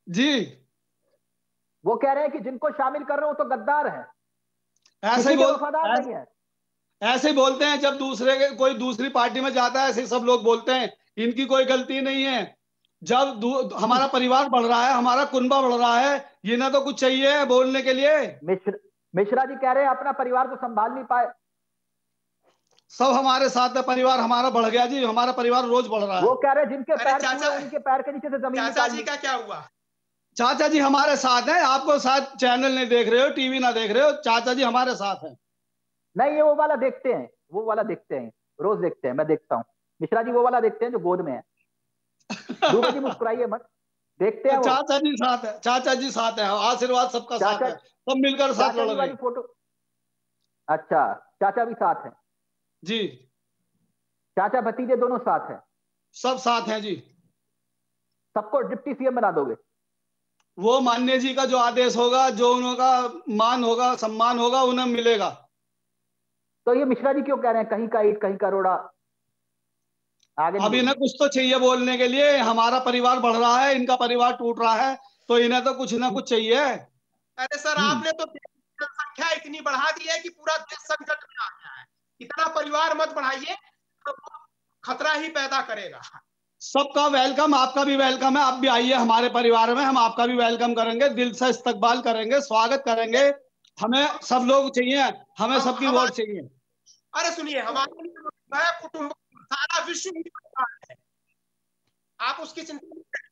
जी वो कह रहे हैं कि जिनको शामिल कर रहे हो तो गद्दार हैं, ऐसे ही बोल वफादार नहीं है। ऐसे ही बोलते हैं जब दूसरे के कोई दूसरी पार्टी में जाता है, ऐसे सब लोग बोलते हैं, इनकी कोई गलती नहीं है। जब हमारा परिवार बढ़ रहा है, हमारा कुनबा बढ़ रहा है, ये ना तो कुछ चाहिए बोलने के लिए। मिश्र मिश्रा जी कह रहे हैं अपना परिवार तो संभाल नहीं पाए। सब हमारे साथ है, परिवार हमारा बढ़ गया जी, हमारा परिवार रोज बढ़ रहा है। वो कह रहे हैं जिनके पैर चाचा, उनके पैर के नीचे से जमीन चाचा जी का क्या हुआ? चाचा जी हमारे साथ हैं, आपको शायद चैनल नहीं देख रहे हो, टीवी ना देख रहे हो, चाचा जी हमारे साथ हैं। नहीं, ये वो वाला देखते हैं, वो वाला देखते हैं, रोज देखते हैं, मैं देखता हूँ। मिश्रा जी वो वाला देखते हैं जो गोद में है। दूबे जी मुस्कुराइए मत, देखते हैं। चाचा जी साथ है, चाचा जी साथ है, आशीर्वाद सबका साथ है, सब मिलकर साथ लड़ रहे हैं। फोटो, अच्छा चाचा भी साथ है जी, चाचा भतीजे दोनों साथ हैं, सब साथ हैं जी। सबको डिप्टी सीएम बना दोगे? वो मान्य जी का जो आदेश होगा, जो उनका मान होगा, सम्मान होगा, उन्हें मिलेगा। तो ये मिश्रा जी क्यों कह रहे हैं कहीं का ईट कहीं का रोड़ा? आगे अब इन्हें कुछ तो चाहिए बोलने के लिए, हमारा परिवार बढ़ रहा है, इनका परिवार टूट रहा है, तो इन्हें तो कुछ ना कुछ चाहिए। अरे सर आपने तो जनसंख्या इतनी बढ़ा दी है कि पूरा देश संकट में आ गया है। इतना परिवार मत बढ़ाइए, तो खतरा ही पैदा करेगा। सबका वेलकम, आपका भी वेलकम है, आप भी आइए हमारे परिवार में, हम आपका भी वेलकम करेंगे, दिल से इस्तकबाल करेंगे, स्वागत करेंगे। हमें सब लोग चाहिए, हमें सबकी वोट चाहिए। अरे सुनिए, हमारे लिए कुटुंब सारा विश्व है, आप उसकी चिंता नहीं करें।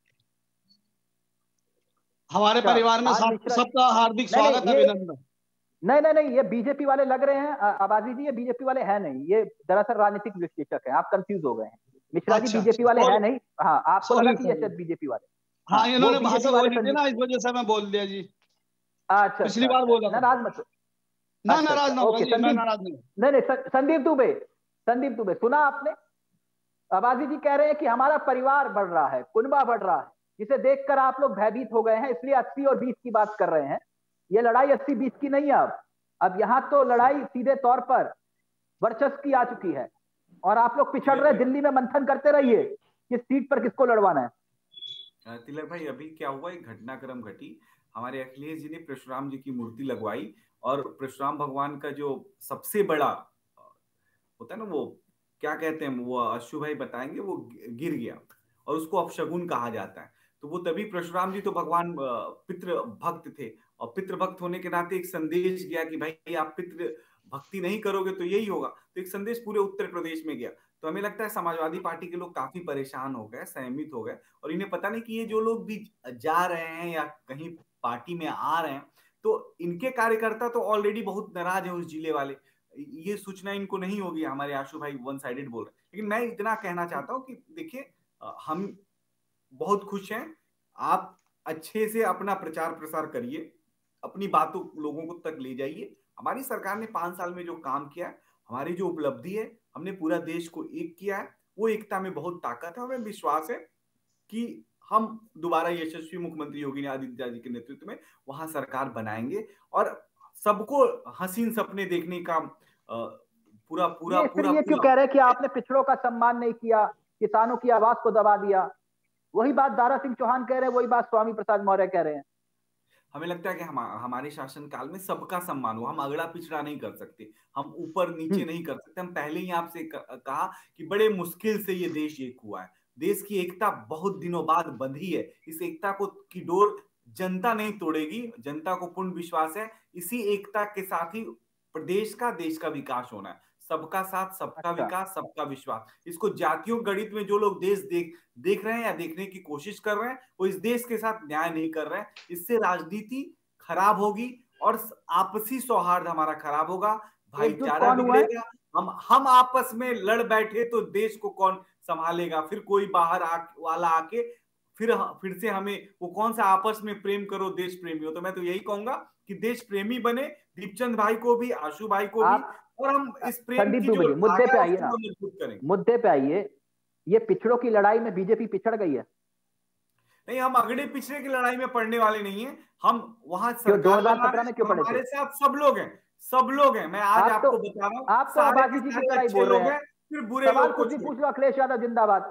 हमारे परिवार में सबका हार्दिक स्वागत, अभिनंदन। नहीं नहीं नहीं, ये बीजेपी वाले लग रहे हैं आबादी जी, ये बीजेपी वाले हैं नहीं, ये दरअसल राजनीतिक विश्लेषक हैं, आप कंफ्यूज हो गए हैं। मिश्रा जी बीजेपी वाले हैं नहीं। हाँ, आपको लगा कि ये शायद बीजेपी वाले। हाँ, इन्होंने भाषा बोली थी ना, इस वजह से मैं बोल दिया जी। अच्छा, पिछली बार बोला, नाराज मत ना, नाराज ना होगा जी, मैं नाराज नहीं। नहीं नहीं, संदीप दुबे, संदीप दुबे सुना आपने? आबादी जी कह रहे हैं कि हमारा परिवार बढ़ रहा है, कुनबा बढ़ रहा है, जिसे देखकर आप लोग भयभीत हो गए हैं, इसलिए अस्सी और बीस की बात कर रहे हैं। ये लड़ाई अस्सी बीस की नहीं है। अब अब यहाँ तो लड़ाई सीधे तौर पर वर्चस्व की आ चुकी है, और आप लोग पिछड़ रहे, दिल्ली में मंथन करते रहिए किस सीट पर किसको लड़वाना है। तिलक भाई, अभी क्या हुआ, एक घटनाक्रम घटी, हमारे अखिलेश जी ने परशुराम जी की मूर्ति लगवाई, और परशुराम भगवान का जो सबसे बड़ा होता है ना, वो क्या कहते हैं, वो अशु भाई बताएंगे, वो गिर गया और उसको अपशगुन कहा जाता है। तो वो तभी, परशुराम जी तो भगवान पितृ भक्त थे, और पितृ भक्त होने के नाते एक संदेश गया कि भाई आप पितृ भक्ति नहीं करोगे तो यही होगा। तो एक संदेश पूरे उत्तर प्रदेश में गया। तो हमें लगता है समाजवादी पार्टी के लोग काफी परेशान हो गए, सहमित हो गए, और इन्हें पता नहीं कि ये जो लोग भी जा रहे हैं या कहीं पार्टी में आ रहे हैं, तो इनके कार्यकर्ता तो ऑलरेडी बहुत नाराज है उस जिले वाले, ये सूचना इनको नहीं होगी। हमारे आशु भाई वन साइडेड बोल रहे हैं, लेकिन मैं इतना कहना चाहता हूं कि देखिए, हम बहुत खुश हैं, आप अच्छे से अपना प्रचार प्रसार करिए, अपनी बातों लोगों को तक ले जाइए। हमारी सरकार ने पांच साल में जो काम किया, हमारी जो उपलब्धि है, हमने पूरा देश को एक किया है, वो एकता में बहुत ताकत है। हमें विश्वास है कि हम दोबारा यशस्वी मुख्यमंत्री योगी आदित्यनाथ जी के नेतृत्व में वहां सरकार बनाएंगे, और सबको हसीन सपने देखने का पूरा पूरा ये पूरा ये क्यों कह रहे हैं कि आपने पिछड़ों का सम्मान नहीं किया, किसानों की आवाज को दबा दिया? वही बात दारा सिंह चौहान कह रहे हैं, वही बात स्वामी प्रसाद मौर्य कह रहे हैं। हमें लगता है कि हम हमारे शासनकाल में सबका सम्मान हो, हम अगड़ा पिछड़ा नहीं कर सकते, हम ऊपर नीचे नहीं कर सकते। हम पहले ही आपसे कहा कि बड़े मुश्किल से ये देश एक हुआ है, देश की एकता बहुत दिनों बाद बंधी है, इस एकता को की डोर जनता नहीं तोड़ेगी, जनता को पूर्ण विश्वास है, इसी एकता के साथ ही प्रदेश का, देश का विकास होना है। सबका साथ, सबका अच्छा। विकास, सबका विश्वास। इसको जातियों गणित में जो लोग देश देख देख रहे हैं या देखने की कोशिश कर रहे हैं, वो इस देश के साथ न्याय नहीं कर रहे हैं। इससे राजनीति खराब होगी और आपसी सौहार्द हमारा खराब होगा, भाईचारा बिगड़ेगा। हम हम आपस में लड़ बैठे तो देश को कौन संभालेगा? फिर कोई बाहर आ, वाला आके फिर फिर से हमें वो कौन सा आपस में प्रेम करो, देश प्रेमी हो। तो मैं तो यही कहूंगा कि देश प्रेमी बने, दीपचंद भाई को भी, आशु भाई को भी, और हम इस प्रेम की जो मुद्दे पे आइए ना, मुद्दे पे आइए। ये पिछड़ों की लड़ाई में बीजेपी पिछड़ गई है? नहीं, हम अगड़े पिछड़े की लड़ाई में पड़ने वाले नहीं है। हम वहां दो हजार सत्रह में क्यों पड़े? हमारे साथ सब लोग हैं, सब लोग हैं। मैं आज आप आपको तो, बता रहा हूँ, आप तो आबादी जी की लड़ाई बोल रहे हैं। फिर बुरे लोग कुछ भी पूछ लो, अखिलेश यादव जिंदाबाद,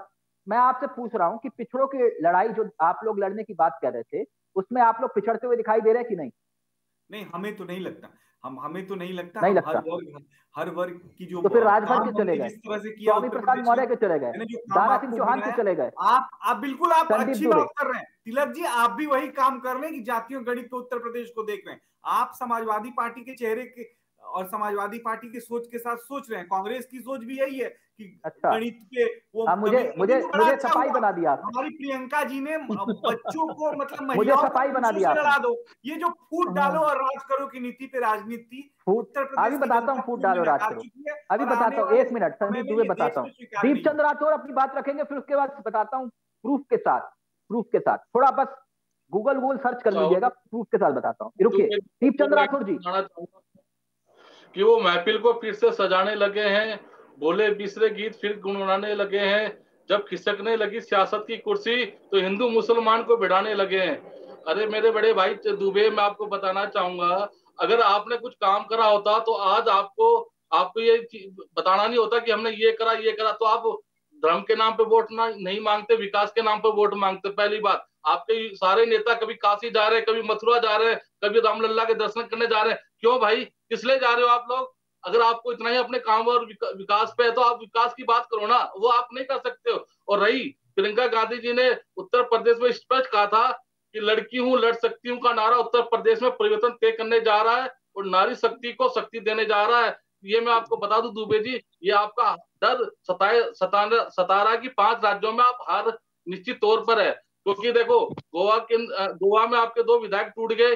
मैं आपसे पूछ रहा हूँ कि पिछड़ों की लड़ाई जो आप लोग लड़ने की बात कर रहे थे, उसमें आप लोग पिछड़ते हुए दिखाई दे रहे हैं कि नहीं? नहीं, हमें तो नहीं लगता। हम हमें तो नहीं लगता। नहीं हम लगता। हर वर्ग हर वर्ग की जो तो फिर राजभर के चले गए, जिस तरह से किया स्वामी उत्तर प्रसाद प्रदेश मौर्य में, के चले गए, मैंने जो काम दारा सिंह आपको चौहान के गिनाया, चले गए, आप आप बिल्कुल आप संदीप अच्छी दुबे। बात कर रहे हैं तिलक जी, आप भी वही काम कर रहे हैं कि जातियों गणित पे उत्तर प्रदेश को देख रहे हैं। आप समाजवादी पार्टी के चेहरे के और समाजवादी पार्टी की सोच के साथ सोच रहे हैं। कांग्रेस की सोच भी यही है कि अच्छा, गणित के वो आ, मुझे कभी मुझे तो बड़ा मुझे अच्छा सफाई हुआ, बना दिया आपने। हमारी प्रियंका जी ने बच्चों को मतलब मुझे महिलाओं को सफाई बना पुरुषों दिया से लड़ा आपने। दो। ये जो फूट डालो और राज करो की नीति पे राजनीति फूट उत्तर प्रदेश अभी की बताता हूँ, जनता फूट पूरी डालो राज नकार करो, चुकी है अभी और आने बताता हूँ। वाले एक मिनट समय संदीप में दुबे ये बताता देश हूँ। में स्वीकार दीप नहीं चंद्र राठौर अपनी बात रखेंगे, फिर उसके बाद बताता हूँ प्रूफ के साथ। प्रूफ के साथ थोड़ा बस गूगल गूगल सर्च कर लीजिएगा, प्रूफ के साथ बताता हूँ। रुकिए, दीप चंद्र राठौर जी, कि वो महफिल को फिर से सजाने लगे हैं, बोले बिसरे गीत फिर गुनगुनाने लगे हैं, जब खिसकने लगी सियासत की कुर्सी तो हिंदू मुसलमान को भिड़ाने लगे हैं। अरे मेरे बड़े भाई दुबे, मैं आपको बताना चाहूंगा, अगर आपने कुछ काम करा होता तो आज आपको आपको ये बताना नहीं होता कि हमने ये करा ये करा। तो आप धर्म के नाम पे वोट ना नहीं मांगते, विकास के नाम पे वोट मांगते। पहली बात, आपके सारे नेता कभी काशी जा रहे हैं, कभी मथुरा जा रहे हैं, कभी रामलल्ला के दर्शन करने जा रहे हैं। क्यों भाई, किस लिए जा रहे हो आप लोग? अगर आपको इतना ही अपने काम और विकास पे है तो आप विकास की बात करो ना, वो आप नहीं कर सकते हो। और रही प्रियंका गांधी जी ने उत्तर प्रदेश में स्पष्ट कहा था कि लड़की हूं लड़ सकती हूं का नारा उत्तर प्रदेश में परिवर्तन तय करने जा रहा है और नारी शक्ति को शक्ति देने जा रहा है। ये मैं आपको बता दूं दुबे जी, ये आपका डर सताए सताना सता रहा है कि पांच राज्यों में आप हार निश्चित तौर पर है। क्योंकि देखो, गोवा के गोवा में आपके दो विधायक टूट गए,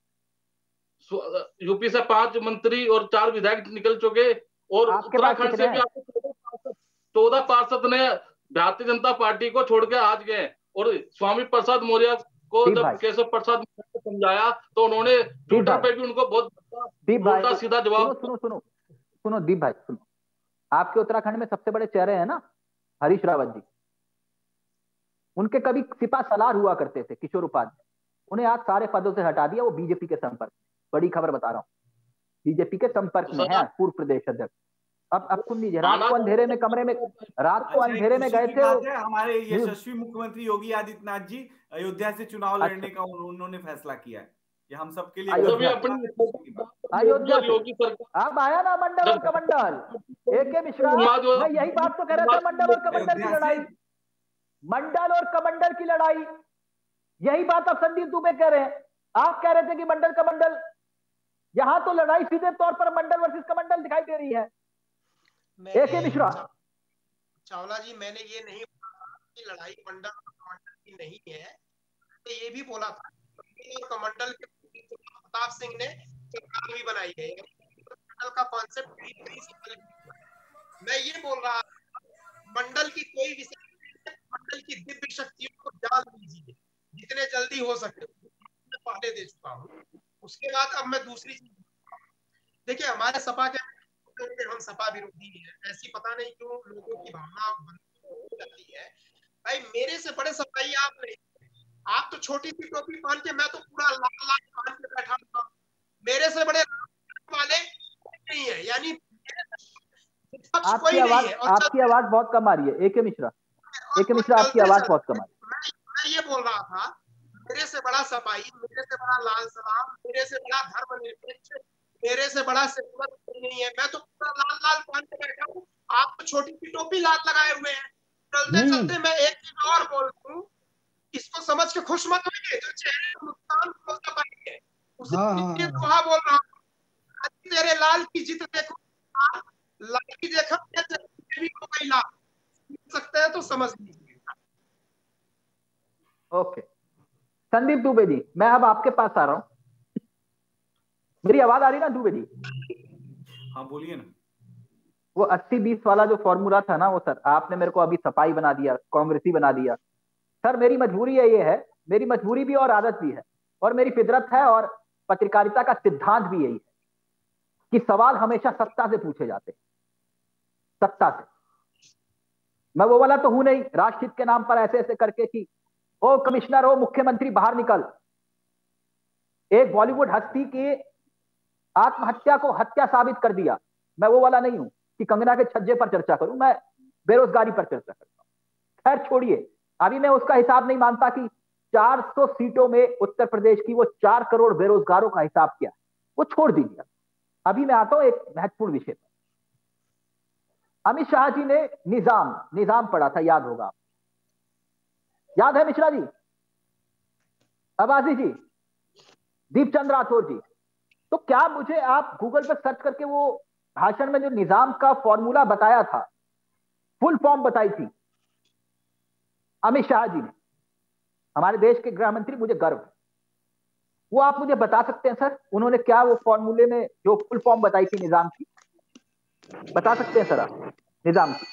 यूपी से पांच मंत्री और चार विधायक निकल चुके, और उत्तराखंड से भी आपको चौदह पार्षद ने भारतीय जनता पार्टी को छोड़ के आज गए। और स्वामी प्रसाद मौर्य को जब केशव प्रसाद को समझाया तो उन्होंने ट्विटर पे भी उनको बहुत उल्टा सीधा जवाब। सुनो सुनो सुनो दीप भाई, सुनो, आपके उत्तराखंड में सबसे बड़े चेहरे हैं ना हरीश रावत जी, उनके कभी सिपा सलार हुआ करते थे किशोर उपाध्याय, उन्हें आज सारे पदों से हटा दिया, वो बीजेपी के संपर्क, बड़ी खबर बता रहा हूँ, बीजेपी के संपर्क में है, पूर्व प्रदेश अध्यक्ष। अब अब सुन लीजिए, रात को अंधेरे में कमरे में रात को अंधेरे में गए थे। हमारे यशस्वी मुख्यमंत्री योगी आदित्यनाथ जी अयोध्या से चुनाव लड़ने का उन्होंने फैसला किया है, ये हम सबके लिए अयोध्या अयोध्या अब आया ना मंडल और कमंडल। ए के मिश्रा, मैं यही बात तो कह रहा था, मंडल और कमंडल की लड़ाई, मंडल और कमंडल की लड़ाई, यही बात अब संदीप दुबे कह रहे हैं। आप कह रहे थे कि मंडल कमंडल, यहां तो लड़ाई सीधे तौर पर मंडल वर्सेस कमंडल दिखाई दे रही है। एक मिश्रा चावला जी, मैंने ये नहीं बोला कि लड़ाई मंडल और कमंडल की नहीं है, तो ये भी बोला था और कमंडल के प्रताप सिंह ने भी बनाई है, मंडल का कॉन्सेप्ट। मैं ये बोल रहा मंडल की कोई विषय, मंडल की दिव्य शक्तियों को जान लीजिए जितने जल्दी हो सके, पहले दे चुका हूँ। उसके बाद अब मैं दूसरी चीज, देखिए हमारे सपा के हम सपा विरोधी है, ऐसी पता नहीं क्यों लोगों की भावना हो जाती है। भाई मेरे से बड़े सपाई आप नहीं, आप तो छोटी सी टोपी पहन के, मैं तो पूरा लाल लाल पहन के बैठा हूँ। मेरे से बड़े वाले नहीं है, यानी आपकी आवाज आपकी आवाज बहुत कम आ रही है। एके मिश्रा एके मिश्रा आपकी आवाज बहुत कम आ रही है। मैं ये बोल रहा था, मेरे से बड़ा सपाई, मेरे से बड़ा लाल सलाम, मेरे से बड़ा धर्मनिरपेक्ष, मेरे से बड़ा सेकुलर नहीं है। मैं तो पूरा लाल लाल पहन के बैठा हूँ, आप तो छोटी सी टोपी लाल लगाए हुए हैं। चलते चलते मैं एक चीज और बोल दूं, इसको समझ के खुश मत होइए, जो चेहरे को नुकसान पहुंचा पाएंगे उसे दोहा बोल रहा हूँ। तेरे लाल की जित देखो, लाल की देखा भी को कोई लाल सकते हैं तो समझ लीजिए। ओके संदीप दुबे जी, मैं अब आपके पास आ रहा हूं। मेरी आवाज आ रही ना दुबे जी? हाँ बोलिए ना। वो अस्सी बीस वाला जो फॉर्मूला था ना, वो सर आपने मेरे को अभी सपाई बना दिया, कांग्रेसी बना दिया। सर मेरी मजबूरी है, ये है मेरी मजबूरी भी और आदत भी है, और मेरी फितरत है, और पत्रकारिता का सिद्धांत भी यही है कि सवाल हमेशा सत्ता से पूछे जाते, सत्ता से। मैं वो वाला तो हूं नहीं राष्ट्रहित के नाम पर ऐसे ऐसे करके कि ओ कमिश्नर, ओ मुख्यमंत्री बाहर निकल। एक बॉलीवुड हस्ती की आत्महत्या को हत्या साबित कर दिया। मैं वो वाला नहीं हूं कि कंगना के छज्जे पर चर्चा करूं, मैं बेरोजगारी पर चर्चा करता हूं। खैर छोड़िए, अभी मैं उसका हिसाब नहीं मानता कि चार सौ सीटों में उत्तर प्रदेश की वो चार करोड़ बेरोजगारों का हिसाब क्या, वो छोड़ दीजिए। अभी मैं आता हूं एक महत्वपूर्ण विषय पर। अमित शाह जी ने निजाम निजाम पढ़ा था, याद होगा, याद है मिश्रा जी, अबाजी जी, दीपचंद राठौर जी? तो क्या मुझे आप गूगल पर सर्च करके वो भाषण में जो निजाम का फॉर्मूला बताया था, फुल फॉर्म बताई थी अमित शाह जी ने, हमारे देश के गृह मंत्री, मुझे गर्व है, वो आप मुझे बता सकते हैं सर, उन्होंने क्या वो फॉर्मूले में जो फुल फॉर्म बताई थी निजाम की, बता सकते हैं सर आप निजाम की?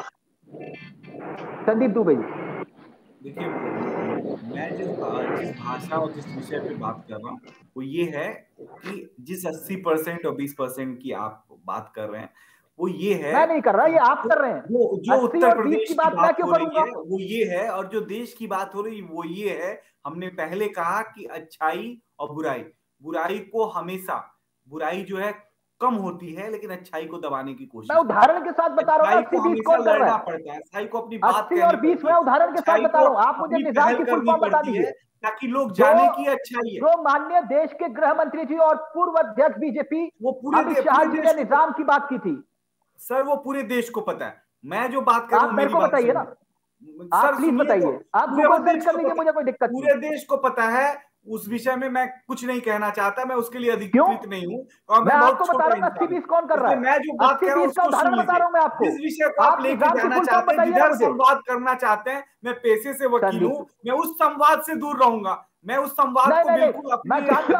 संदीप दुबे जी। देखिए, मैं जिस जिस भाषा और जिस विषय पे बात कर रहा हूँ वो ये है कि जिस अस्सी परसेंट और बीस परसेंट की आप बात कर रहे हैं वो ये है, मैं नहीं कर रहा, ये आप कर रहे हैं। वो जो उत्तर प्रदेश की बात, बात हो रही है वो ये है, और जो देश की बात हो रही है वो ये है। हमने पहले कहा कि अच्छाई और बुराई, बुराई को हमेशा, बुराई जो है कम होती है लेकिन अच्छाई को दबाने की कोशिश। मैं उदाहरण के साथ बता रहा हूँ, अच्छाई को हमेशा लड़ना पड़ता है, अच्छाई को अपनी बात कहनी और बीस में उदाहरण के साथ बता रहा हूँ, आप मुझे निजाम की फुल फॉर्म बता दीजिए ताकि लोग जाने की अच्छाई है। जो माननीय देश के गृह मंत्री जी और पूर्व अध्यक्ष बीजेपी वो पूरे अमित शाह जी ने निजाम की बात की थी सर, वो पूरे देश को पता है। मैं जो बात कर रहा हूँ मेरे को बताइए ना, आप प्लीज बताइए, आप गूगल सर्च कर लीजिए, मुझे कोई दिक्कत नहीं। पूरे देश को पता है, उस विषय में मैं कुछ नहीं कहना चाहता, मैं उसके लिए अधिकृत नहीं हूँ और मैं आपको बता रहा हूँ अस्सी बीस कौन कर रहा है। मैं जो बात कर रहा हूँ उसका उदाहरण बता रहा हूँ मैं आपको, जिस विषय को आप लेकर जाना चाहते हैं, जिधर संवाद करना चाहते हैं, मैं पेशे से वकील हूँ, मैं उस संवाद से दूर रहूंगा, मैं उस संवाद को बिल्कुल अपने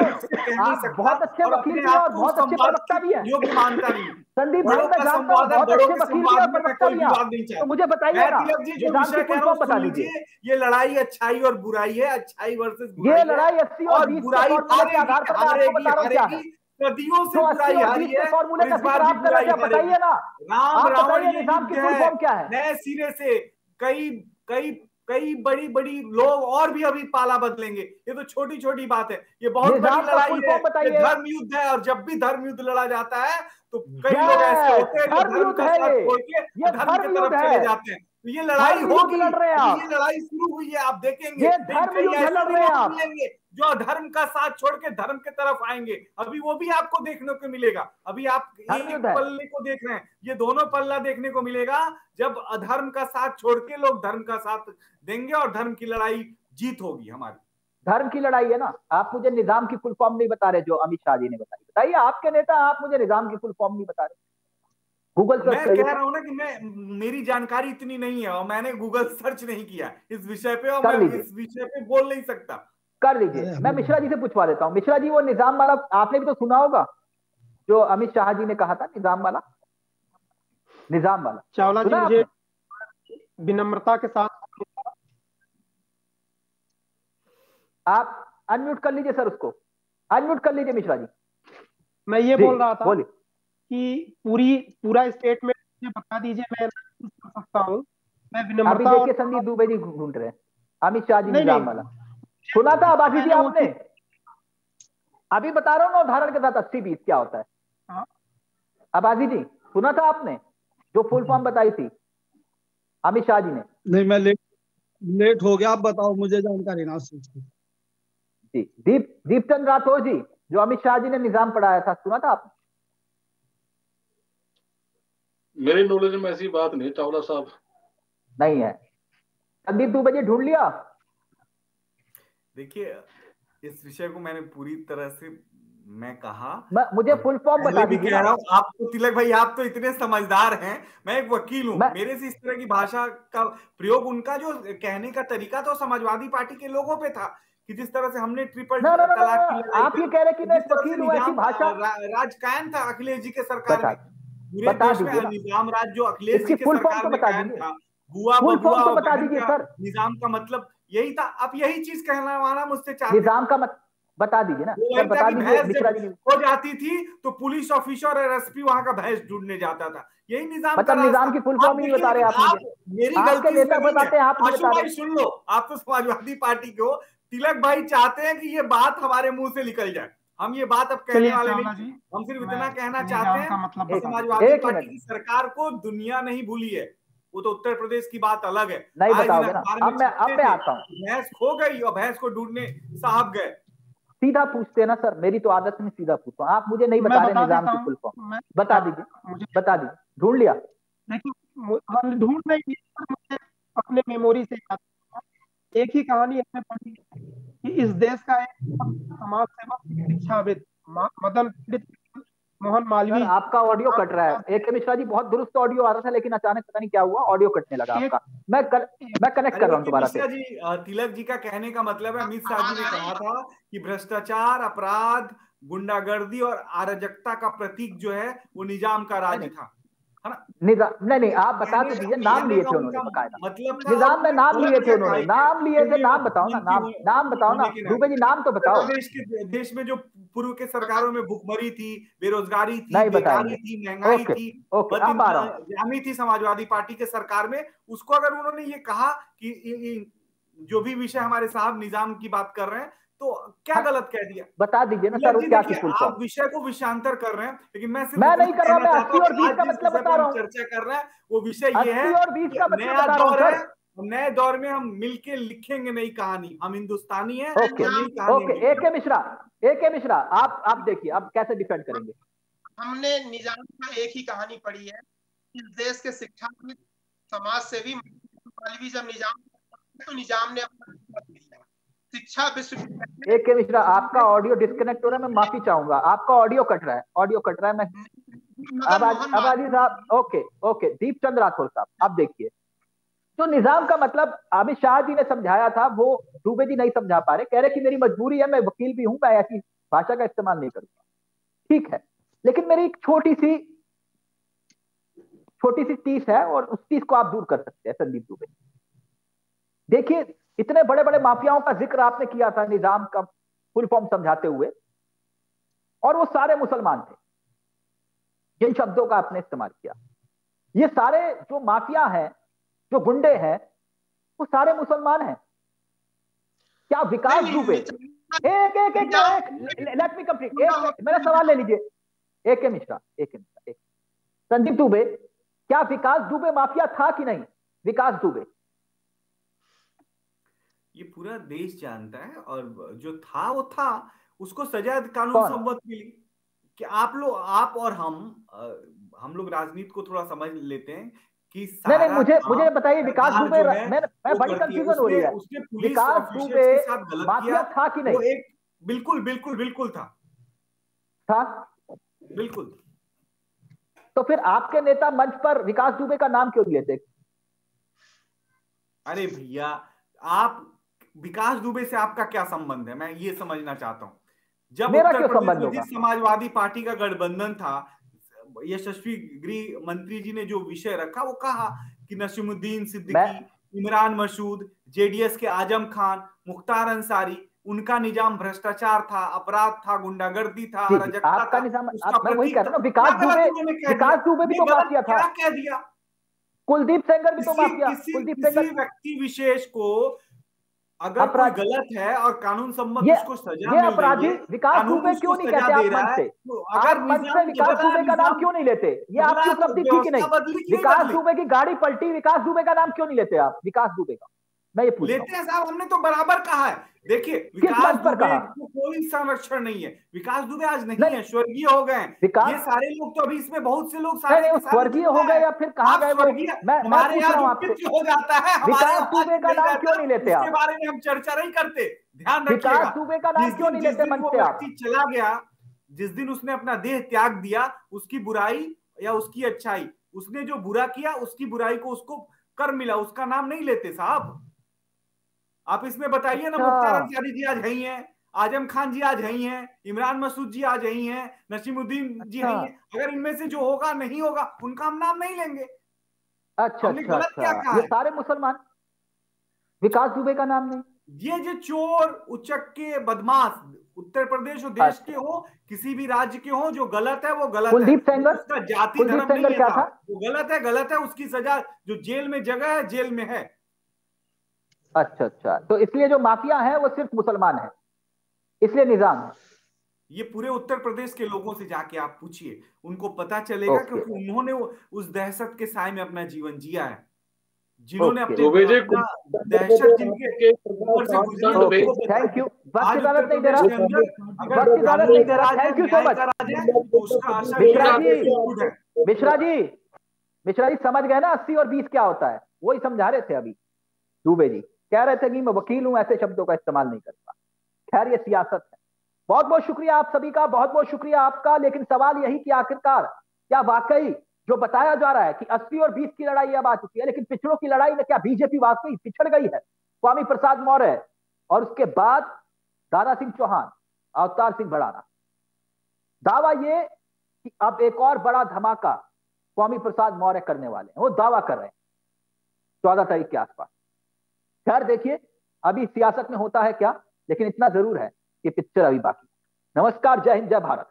बहुत अच्छे वकील भी और बहुत अच्छे प्रवक्ता भी है, योग्य मानता नहीं। संदीप भाई का जानता हूं, बहुत अच्छे वकील भी और प्रवक्ता भी है, तो मुझे बताइए ना, निजाम की फुल फॉर्म बता दीजिए। ये लड़ाई अच्छाई और बुराई है, अच्छाई वर्सेस बुराई, ये लड़ाई अस्सी और बीस बुराई के आधार पर मैं आपको बता रहा हूं क्या है। सदियों से बुराई हारी है, फॉर्मूले का जिक्र आप कर रहे हैं, बताइए ना, राम रावण निजाम की फुल फॉर्म क्या है। नए सिरे से कई कई कई बड़ी बड़ी लोग और भी अभी पाला बदलेंगे, ये तो छोटी छोटी बात है, ये बहुत बड़ी लड़ाई है, ये धर्म युद्ध है, और जब भी धर्म युद्ध लड़ा जाता है तो कई लोग ऐसे होते हैं जो धर्म का साथ छोड़ के धर्म की तरफ चले जाते हैं। तो ये लड़ाई होगी, ये लड़ाई शुरू हुई है, आप देखेंगे मिलेंगे जो धर्म का साथ छोड़ के धर्म की तरफ आएंगे, अभी वो भी आपको देखने को मिलेगा। अभी आप एक पल्ले को देख रहे हैं, ये दोनों पल्ला देखने को मिलेगा जब अधर्म का साथ छोड़ के लोग धर्म का साथ देंगे और धर्म की लड़ाई जीत होगी हमारी। धर्म की लड़ाई है ना, आप मुझे निजाम की फुल फॉर्म नहीं बता रहे जो अमित शाह जी ने बताई, बताइए आपके नेता, आप मुझे निजाम की फुल फॉर्म नहीं बता रहे। गूगल सर्च मैं कह रहा हूं ना कि मैं, मेरी जानकारी इतनी नहीं है और मैंने गूगल सर्च नहीं किया इस विषय पे, और मैं इस विषय पे बोल नहीं सकता। कर लीजिए, मैं मिश्रा जी से पूछवा देता हूँ। मिश्रा जी, वो निजाम वाला आपने भी तो सुना होगा जो अमित शाह जी ने कहा था, निजाम वाला, निजाम वाला। चावला जी, मुझे विनम्रता के साथ आप अनम्यूट कर लीजिए सर, उसको अनम्यूट कर लीजिए मिश्रा जी। मैं ये बोल रहा था बोलिए कि पूरी पूरा स्टेटमेंट मुझे बता दीजिए, मैं कर सकता हूँ। मैं विनम्रता, अभी देखिए संदीप दुबे जी ढूंढ रहे हैं अमित शाह जी निजाम वाला, सुना था आबादी जी आपने? अभी बता रहा हूँ ना उदाहरण के साथ अस्सी बीस क्या होता है। आबादी जी, सुना था आपने जो फुल फॉर्म बताई थी अमित शाह जी ने? नहीं, मैं लेट लेट हो गया, आप बताओ, मुझे जानकारी ना उसकी। जी, दीप दीपचंद राठौर जी, जो अमित शाह जी ने निजाम पढ़ाया था, सुना था आपने? मेरी नॉलेज में ऐसी बात नहीं चावला साहब, नहीं है। संदीप दुबे जी ढूंढ लिया? देखिए, इस विषय को मैंने पूरी तरह से मैं कहा, मुझे फुल फॉर्म बता दीजिए। कह रहा हूँ आपको, तिलक भाई आप तो इतने समझदार हैं, मैं एक वकील हूँ, मेरे से इस तरह की भाषा का प्रयोग, उनका जो कहने का तरीका था समाजवादी पार्टी के लोगों पे था कि जिस तरह से हमने ट्रिपल तलाक की लड़ाई, आप ये कह रहे कि मैं वकील हूँ, ऐसी भाषा राज कायम था अखिलेश जी के सरकार में, पूरे देश में निजाम राज जो अखिलेश जी के सरकार में कायम था, बुआ बबुआ और बता दीजिए सर, निजाम का मतलब यही था। आप यही चीज कहना वाला मुझसे चाहते, निजाम का मत बता दीजिए ना सर, बता दीजिए। हो जाती थी तो पुलिस ऑफिसर और एसपी वहां का भैंस ढूंढने जाता था, यही निजाम मतलब निजाम की फुल फॉर्म ही बता रहे आप मुझे। मेरी गलती नेता बताते हैं, आप आशु भाई सुन लो, आप तो समाजवादी पार्टी के हो, तिलक भाई चाहते हैं कि ये बात हमारे मुंह से निकल जाए, हम ये बात अब कहने वाले नहीं, हम सिर्फ इतना कहना चाहते हैं, समाजवादी पार्टी की सरकार को दुनिया नहीं भूली है, वो तो उत्तर प्रदेश की बात अलग है। नहीं बताओगे ना, अब मैं अब मैं आता हूँ। भैंस खो गई और भैंस को ढूंढने साहब गए। सीधा पूछते ना सर, मेरी तो आदत में सीधा पूछता हूँ। आप मुझे नहीं बता रहे निजाम की फुल फॉर्म, बता दीजिए, बता दीजिए। ढूंढ लिया? देखिए ढूंढ नहीं, मुझे अपने मेमोरी से याद एक ही कहानी हमने पढ़ी कि इस देश का एक समाज सेवक शिक्षाविद मदन पंडित मोहन मालवीय। आपका ऑडियो कट रहा है। एक मिश्रा जी, बहुत दुरुस्त ऑडियो आ रहा था, लेकिन अचानक पता नहीं क्या हुआ, ऑडियो कटने लगा आपका। मैं कर, मैं कनेक्ट कर रहा हूँ दोबारा से। जी, तिलक जी का कहने का मतलब है, अमित शाह जी ने कहा था कि भ्रष्टाचार, अपराध, गुंडागर्दी और अराजकता का प्रतीक जो है वो निजाम का राज था, है ना? निजाम नहीं नहीं आप बता तो दीजिए, नाम लिए थे उन्होंने बकायदा, मतलब निजाम में नाम लिए थे उन्होंने, नाम लिए थे। नाम बताओ ना, नाम नाम बताओ ना दुबे जी, नाम तो बताओ। देश के देश में जो पूर्व के सरकारों में भुखमरी थी, बेरोजगारी थी, नहीं बेकारी थी, महंगाई थी, जामी थी समाजवादी पार्टी के सरकार में, उसको अगर उन्होंने ये कहा कि जो भी विषय हमारे साहब निजाम की बात कर रहे हैं, तो क्या हाँ, गलत कह दिया? बता दीजिए ना सर, क्या की फुल फॉर्म? आप विषय को विषांतर कर रहे हैं, लेकिन मैं सिर्फ मैं नहीं कर रहा, मैं अस्सी और बीस का मतलब बता रहा हूं। चर्चा कर रहे हैं वो विषय ये है, अस्सी और बीस का मतलब नया दौर है, नए दौर में हम मिलके लिखेंगे नई कहानी, हम हिंदुस्तानी हैं। ओके ओके, ए के मिश्रा, ए के मिश्रा, आप आप देखिए अब कैसे डिफेंड करेंगे। हमने निजाम का एक ही कहानी पढ़ी है, इस देश के शिक्षा समाज सेवी मालवीय जब निजाम तो निजाम ने अपना शिक्षा विश्वविद्यालय। एक के मिश्रा, आपका ऑडियो डिस्कनेक्ट हो रहा है, मैं माफी चाहूंगा, आपका ऑडियो कट रहा है, ऑडियो कट रहा है। मैं आबादी साहब, ओके ओके, दीप चंद राठौर साहब, आप देखिए, तो निजाम का मतलब अमित शाह जी ने समझाया था, वो दुबे जी नहीं समझा पा रहे, कह रहे कि मेरी मजबूरी है, मैं वकील भी हूं, मैं ऐसी भाषा का इस्तेमाल नहीं करूंगा। ठीक है, लेकिन मेरी एक छोटी सी छोटी सी टीस है, और उस टीस को आप दूर कर सकते हैं संदीप दुबे। देखिए, इतने बड़े बड़े माफियाओं का जिक्र आपने किया था निजाम का फुल फॉर्म समझाते हुए, और वो सारे मुसलमान थे, जिन शब्दों का आपने इस्तेमाल किया। ये सारे जो माफिया हैं, जो गुंडे हैं, वो सारे मुसलमान हैं। क्या विकास दुबे, एक एक एक एक लेट मी कंप्लीट, एक मेरा सवाल ले लीजिए, एक मिश्रा, एक मिश्रा, एक संदीप दुबे, क्या विकास दुबे माफिया था कि नहीं? विकास दुबे, ये पूरा देश जानता है, और जो था वो था, उसको सजा कानून सम्मत मिली। कि आप लोग, आप और हम हम लोग राजनीति को थोड़ा समझ लेते हैं कि नहीं नहीं मुझे मुझे बताइए, विकास दुबे, मैं मैं बड़ी कंफ्यूजन हो रही है, विकास दुबे माफिया था कि नहीं? वो एक बिल्कुल बिल्कुल बिल्कुल था था बिल्कुल। तो फिर आपके नेता मंच पर विकास दुबे का नाम क्यों लेते? अरे भैया, आप विकास दुबे से आपका क्या संबंध है, मैं ये समझना चाहता हूं। जब उत्तर प्रदेश में समाजवादी पार्टी का गठबंधन था, यशस्वी गृह मंत्री जी ने जो विषय रखा, वो कहा कि नसीमुद्दीन सिद्दीकी, इमरान मसूद, जेडीएस के आजम खान, मुख्तार अंसारी, उनका निजाम भ्रष्टाचार था, अपराध था, गुंडागर्दी था, अराजकता था, उसका मैं वही कह रहा हूं, विकास दुबे, विकास दुबे भी तो माफिया था। क्या कह दिया? कुलदीप सेंगर भी तो माफिया। कुलदीप सेंगर व्यक्ति विशेष को अगर कोई गलत है और कानून सम्मत उसको सजा ये अपराधी विकास दुबे क्यों नहीं कहते आप मंच से? अगर मंच से विकास दुबे का नाम क्यों नहीं लेते? ये आपकी उपलब्धि थी कि नहीं? विकास दुबे की गाड़ी पलटी, विकास दुबे का नाम क्यों नहीं लेते आप? विकास दुबे का मैं ये पूछ रहा हूं। लेते हैं साहब, हमने तो बराबर कहा है। देखिए, विकास दुबे को कोई संरक्षण नहीं है, विकास दुबे आज नहीं है, स्वर्गीय हो गए। ये सारे लोग तो अभी इसमें बहुत से लोग स्वर्गीय हो गए या फिर कहाँ गए? हमारे यहाँ हो जाता है, विकास दुबे का नाम क्यों नहीं लेते आप? इसके बारे में हम चर्चा नहीं करते, ध्यान रखिएगा। विकास दुबे का नाम क्यों नहीं लेते मंच पे आप? चला गया, जिस दिन उसने अपना देह त्याग दिया, उसकी बुराई या उसकी अच्छाई, उसने जो बुरा किया उसकी बुराई को उसको कर मिला, उसका नाम नहीं लेते साहब। आप इसमें बताइए ना, मुख्तार अंसारी जी आज यही हैं, आजम खान जी आज यही हैं, इमरान मसूद जी आज यही हैं, नसीमुद्दीन जी यही हैं। अगर इनमें से जो होगा नहीं होगा, उनका हम नाम नहीं लेंगे। अच्छा अच्छा अच्छा, ये सारे मुसलमान, विकास दुबे का नाम नहीं। ये जो चोर, उचक्के, बदमाश उत्तर प्रदेश और देश के हो, किसी भी राज्य के हो, जो गलत है वो गलत कुलदीप है। सेंगर, उसका जाति धर्म नहीं है, वो गलत है गलत है, उसकी सजा जो जेल में जगह है, जेल में है। अच्छा अच्छा, तो इसलिए जो माफिया है वो सिर्फ मुसलमान है, इसलिए निजाम है। ये पूरे उत्तर प्रदेश के लोगों से जाके आप पूछिए, उनको पता चलेगा, क्योंकि उन्होंने उस दहशत के साए में अपना जीवन जिया है। जिन्होंने अपने दहशत जिनके थैंक यू। वक्त इजाजत नहीं दे रहा, वक्त इजाजत नहीं दे रहा। Thank you so much Mishra ji. Mishra ji Mishra ji समझ गए ना अस्सी और बीस क्या होता है, वही समझा रहे थे अभी। दुबे जी कह रहे थे कि मैं वकील हूं, ऐसे शब्दों का इस्तेमाल नहीं करता। खैर ये सियासत है। बहुत बहुत शुक्रिया आप सभी का, बहुत बहुत शुक्रिया आपका। लेकिन सवाल यही कि आखिरकार क्या वाकई जो बताया जा रहा है कि अस्सी और बीस की लड़ाई अब आ चुकी है, लेकिन पिछड़ों की लड़ाई में क्या बीजेपी वाकई पिछड़ गई है? स्वामी प्रसाद मौर्य और उसके बाद दारा सिंह चौहान, अवतार सिंह भड़ाना, दावा ये कि अब एक और बड़ा धमाका स्वामी प्रसाद मौर्य करने वाले हैं, वो दावा कर रहे हैं चौदह तारीख के आसपास। खैर देखिए अभी सियासत में होता है क्या, लेकिन इतना जरूर है कि पिक्चर अभी बाकी। नमस्कार, जय हिंद, जय भारत।